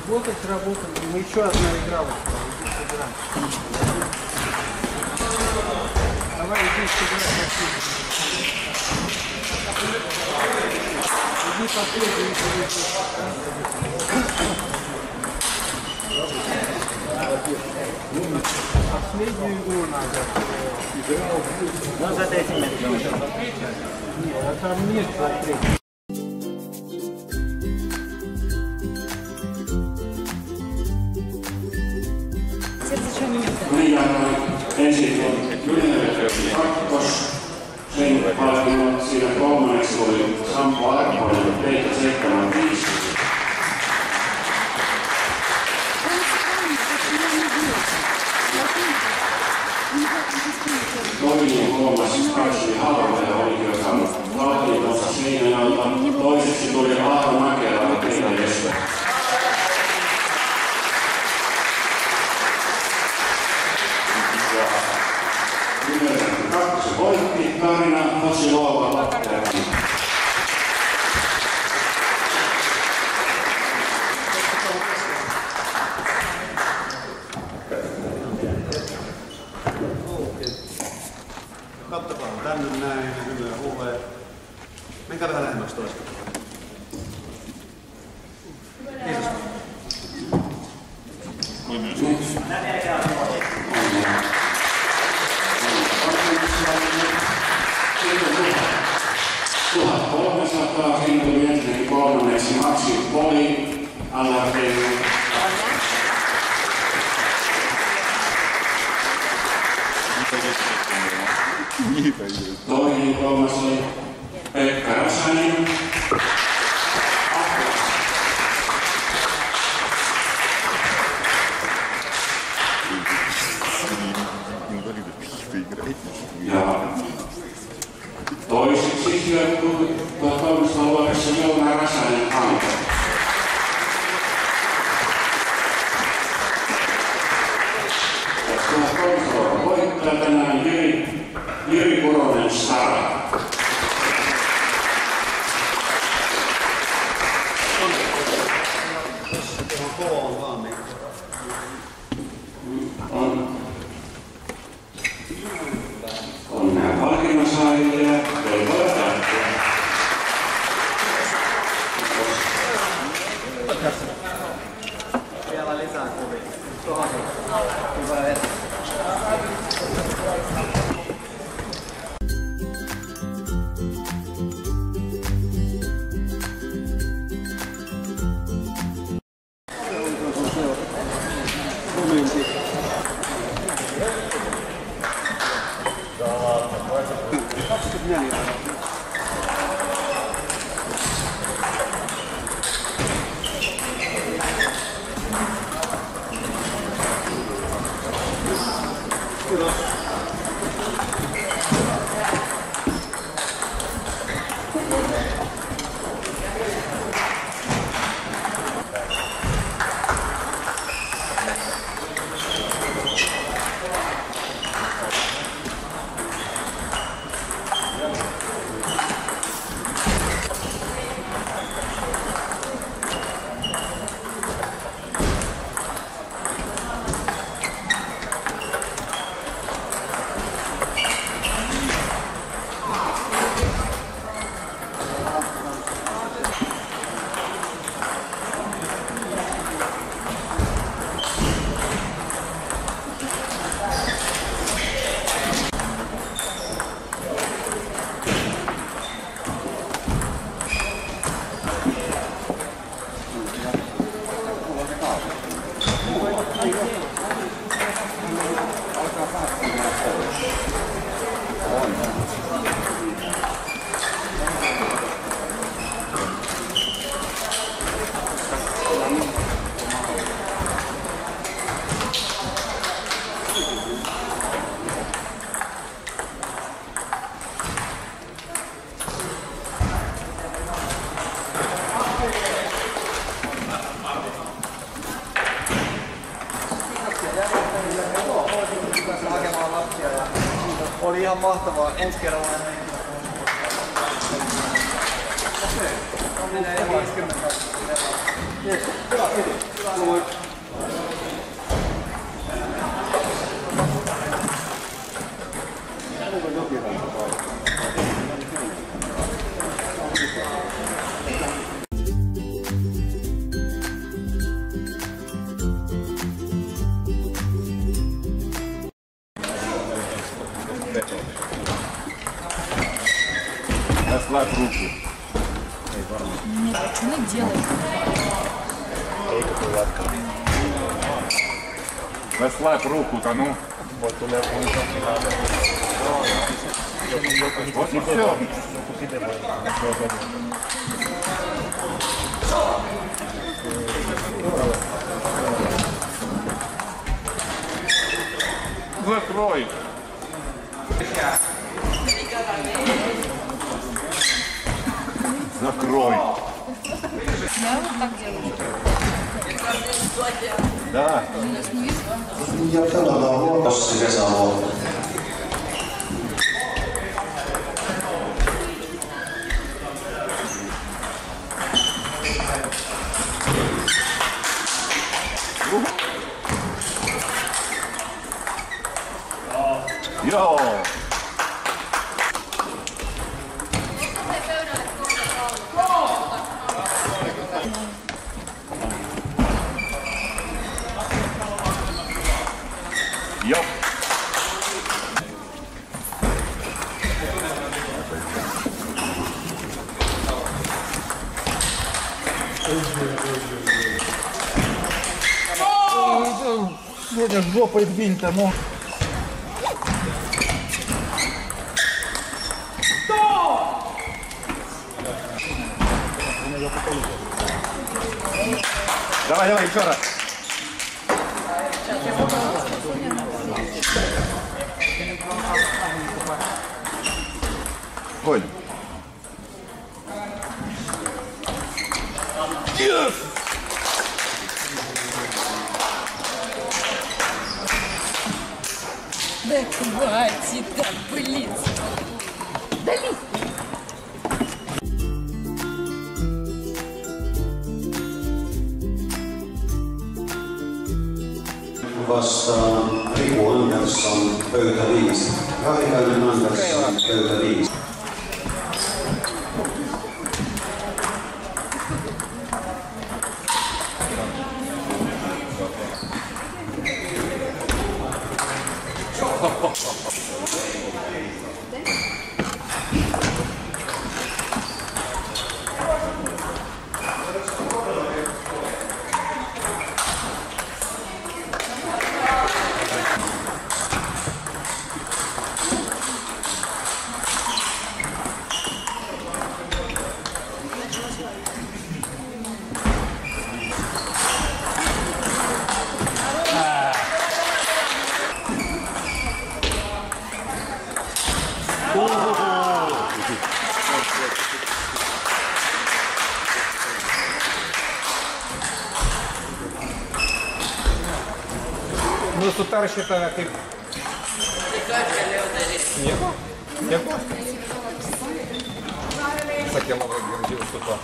Вот и сработали. Мы еще одна игра. Давай иди сыграй. Иди последний. Последнюю игру надо. Ну, за десять минут. Нет, а там нет за третий. Minä ensin Ylä-Pöysti kakkos, sen palkinnon siinä kolmanneksi oli Sampo Arpoinen, Peikka seitsemänkymmentäviisi. Toinen kolmas Karsli Halvoja oli saanut palkintonsa seinän alta. Toiseksi tuli Aaro Mäkelä ja Peter Espe. Kakkosen voitti Karina Hosilova. Kattokaa tänne näin, hyviä huuleja. Menkää vähän lähemmäksi toista. Kiitos. tuhatkolmesataa tuli ensinnäkin kolmanneksi Maxi Poli, Allarteinu. Toinen kolmas oli Pekka Rasanen. Ja toiseksi sijoittui tuhatkolmesataa luokassa Joona Rasanen Hanke. tuhatkolmesataa voittaa tänään Jyri, Jyri Kuronen Sara. On nämä palkinnonsaajille ja toivoa täyttöä. Vielä lisää kuvia. Tuohon. Hyvä hetki. Oli ihan mahtavaa. Ensi kerralla menee ihan viisikymmentä. Расслабь руку. Нет, почему делать? Расслабь руку-то, ну. Вот и все. Закрой. Закрой. Да, вот так делаю. Да. Ja pelataan Huokossa Kesalo. Joo. Joo. Сегодня жопой двинь-то, ну. Давай, давай, еще раз. Конь. Yes! Да хватит, да, блин. Дали. Vastaan Riku Andersson, pöytä viisi. Raikainen Andersson, pöytä viisi. Ну, сутарщита ты... Нет? Нет? Так я могу говорить, что-то.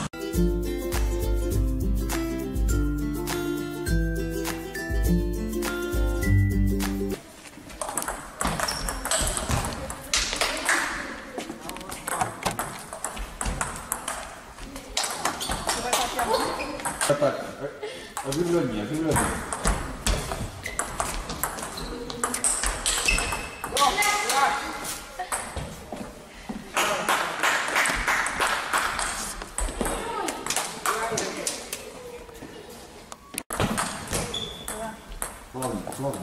Так, оживленнее, оживленнее. Плавно, плавно.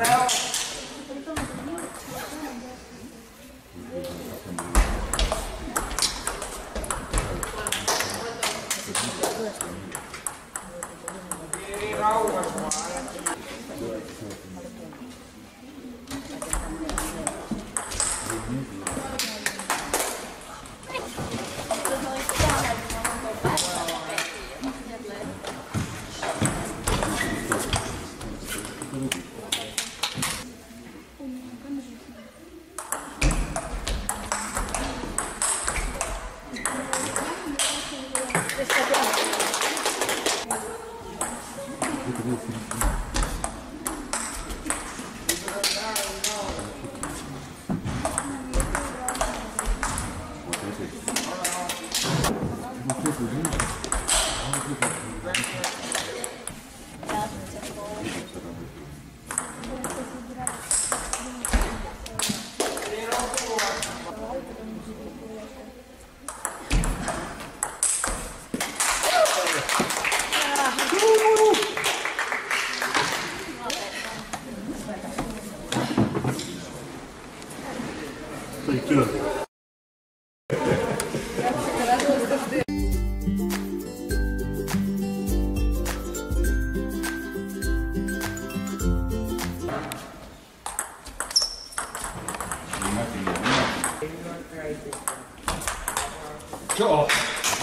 Ciao!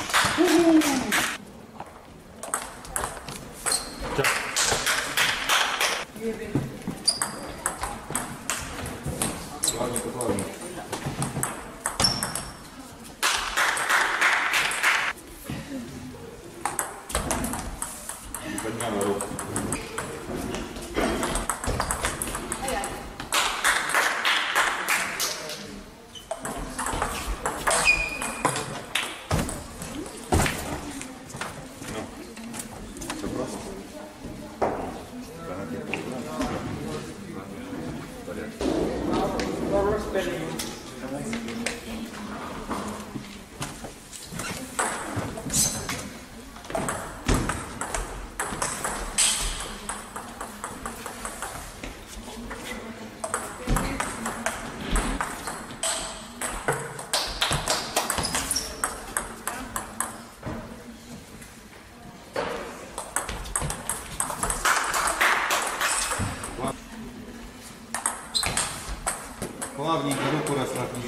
Плавненько руку расслабь.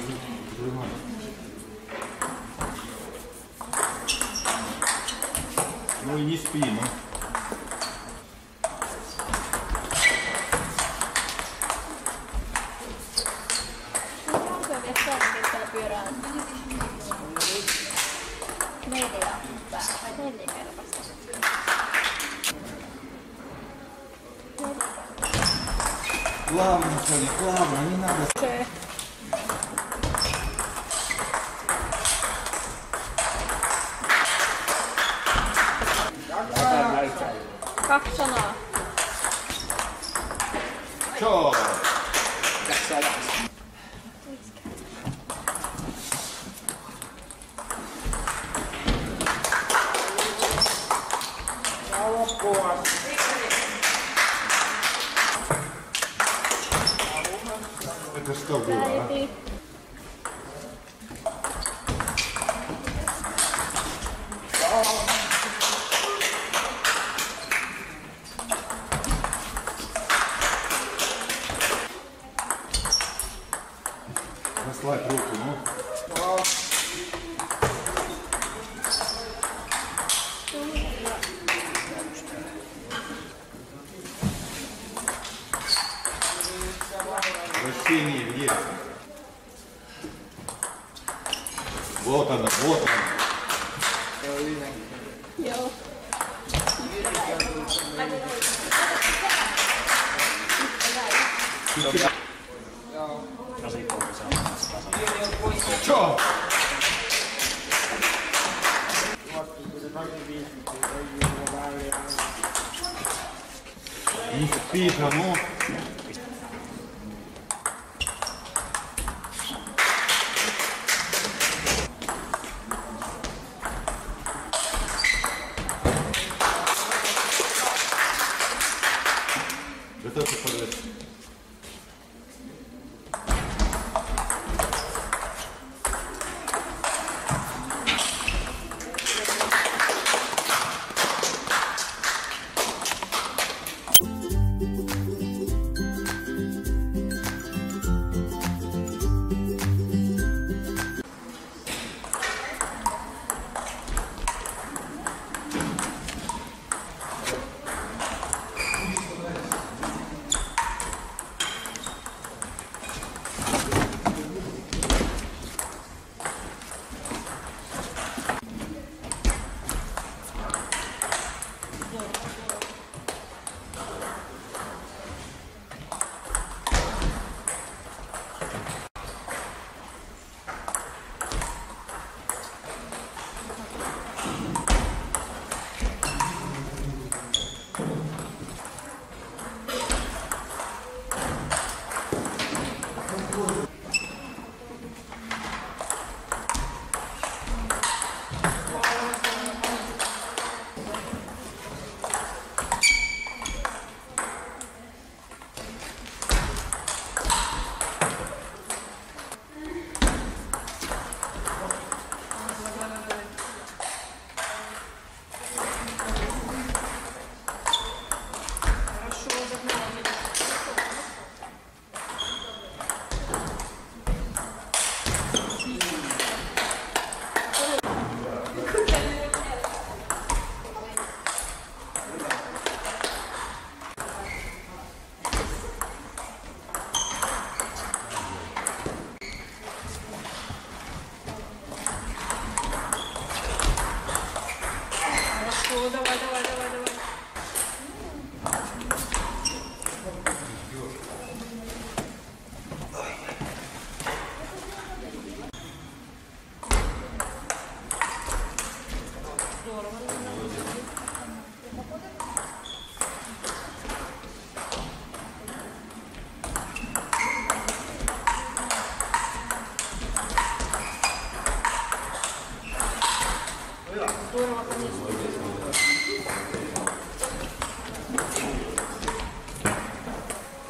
Ну и не спи, ну. Плавно, Соня, плавно, не надо. Kaksi sanaa. Ciao! Tässä ajassa. Это что было, а? Расслабь руку, ну. Вращение вверх. Вот она, вот она. Joo. Ciao! Не спишь, а ну. Готовься подать.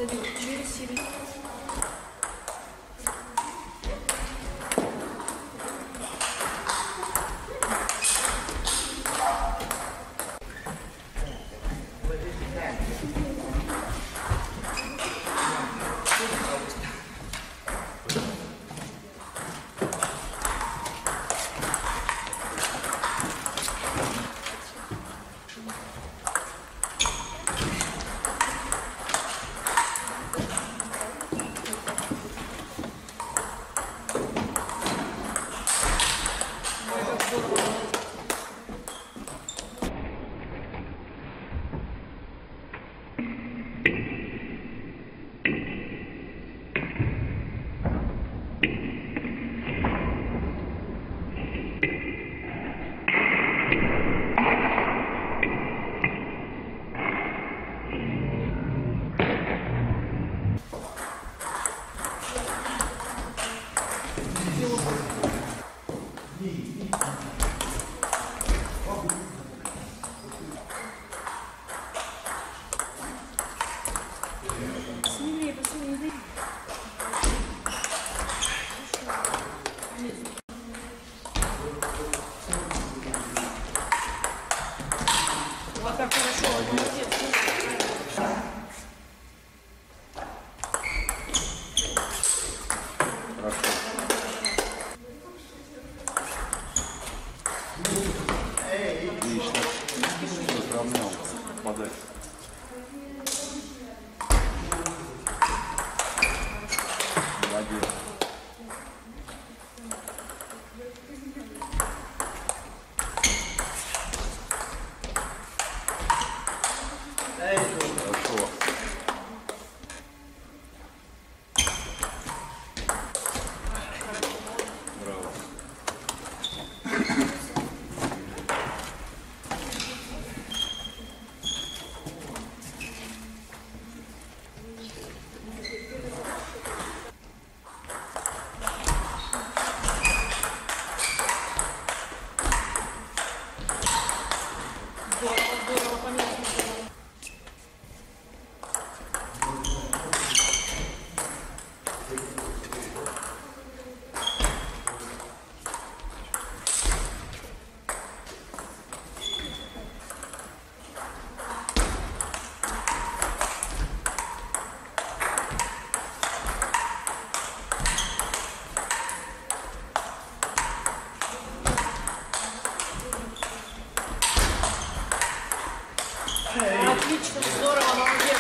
Отлично, здорово, молодец.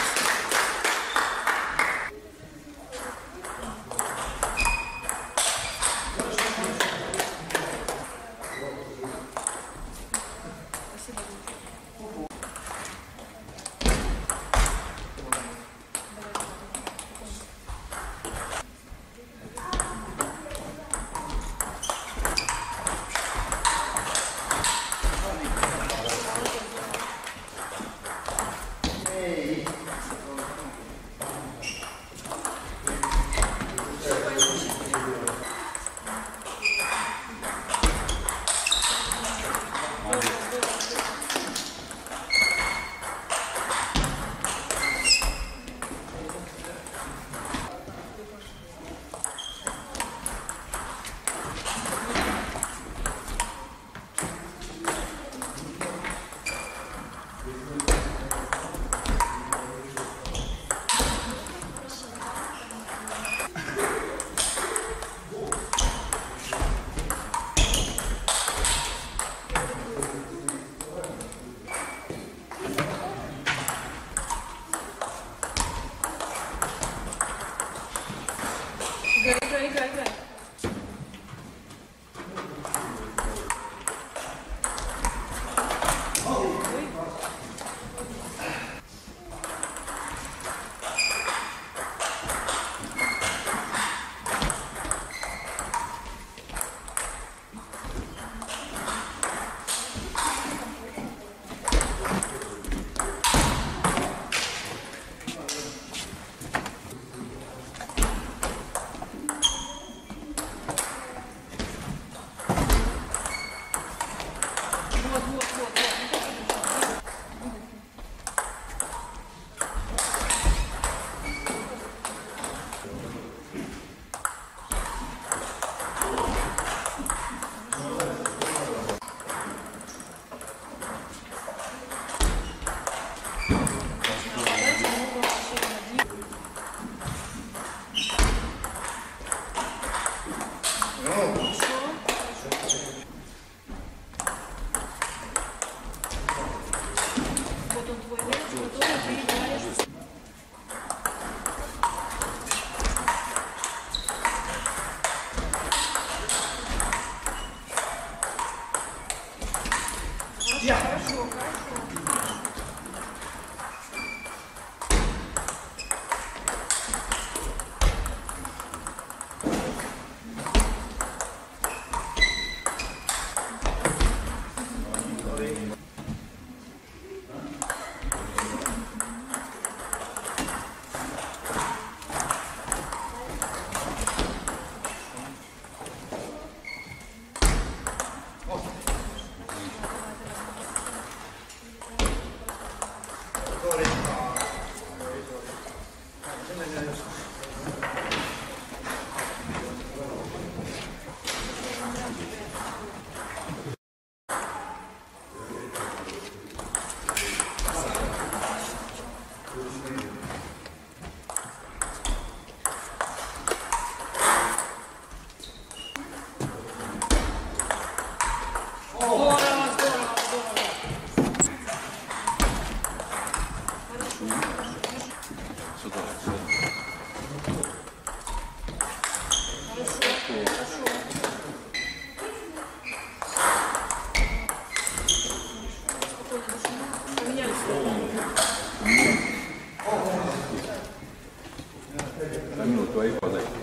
Играй, играй, играй. vai ikonen.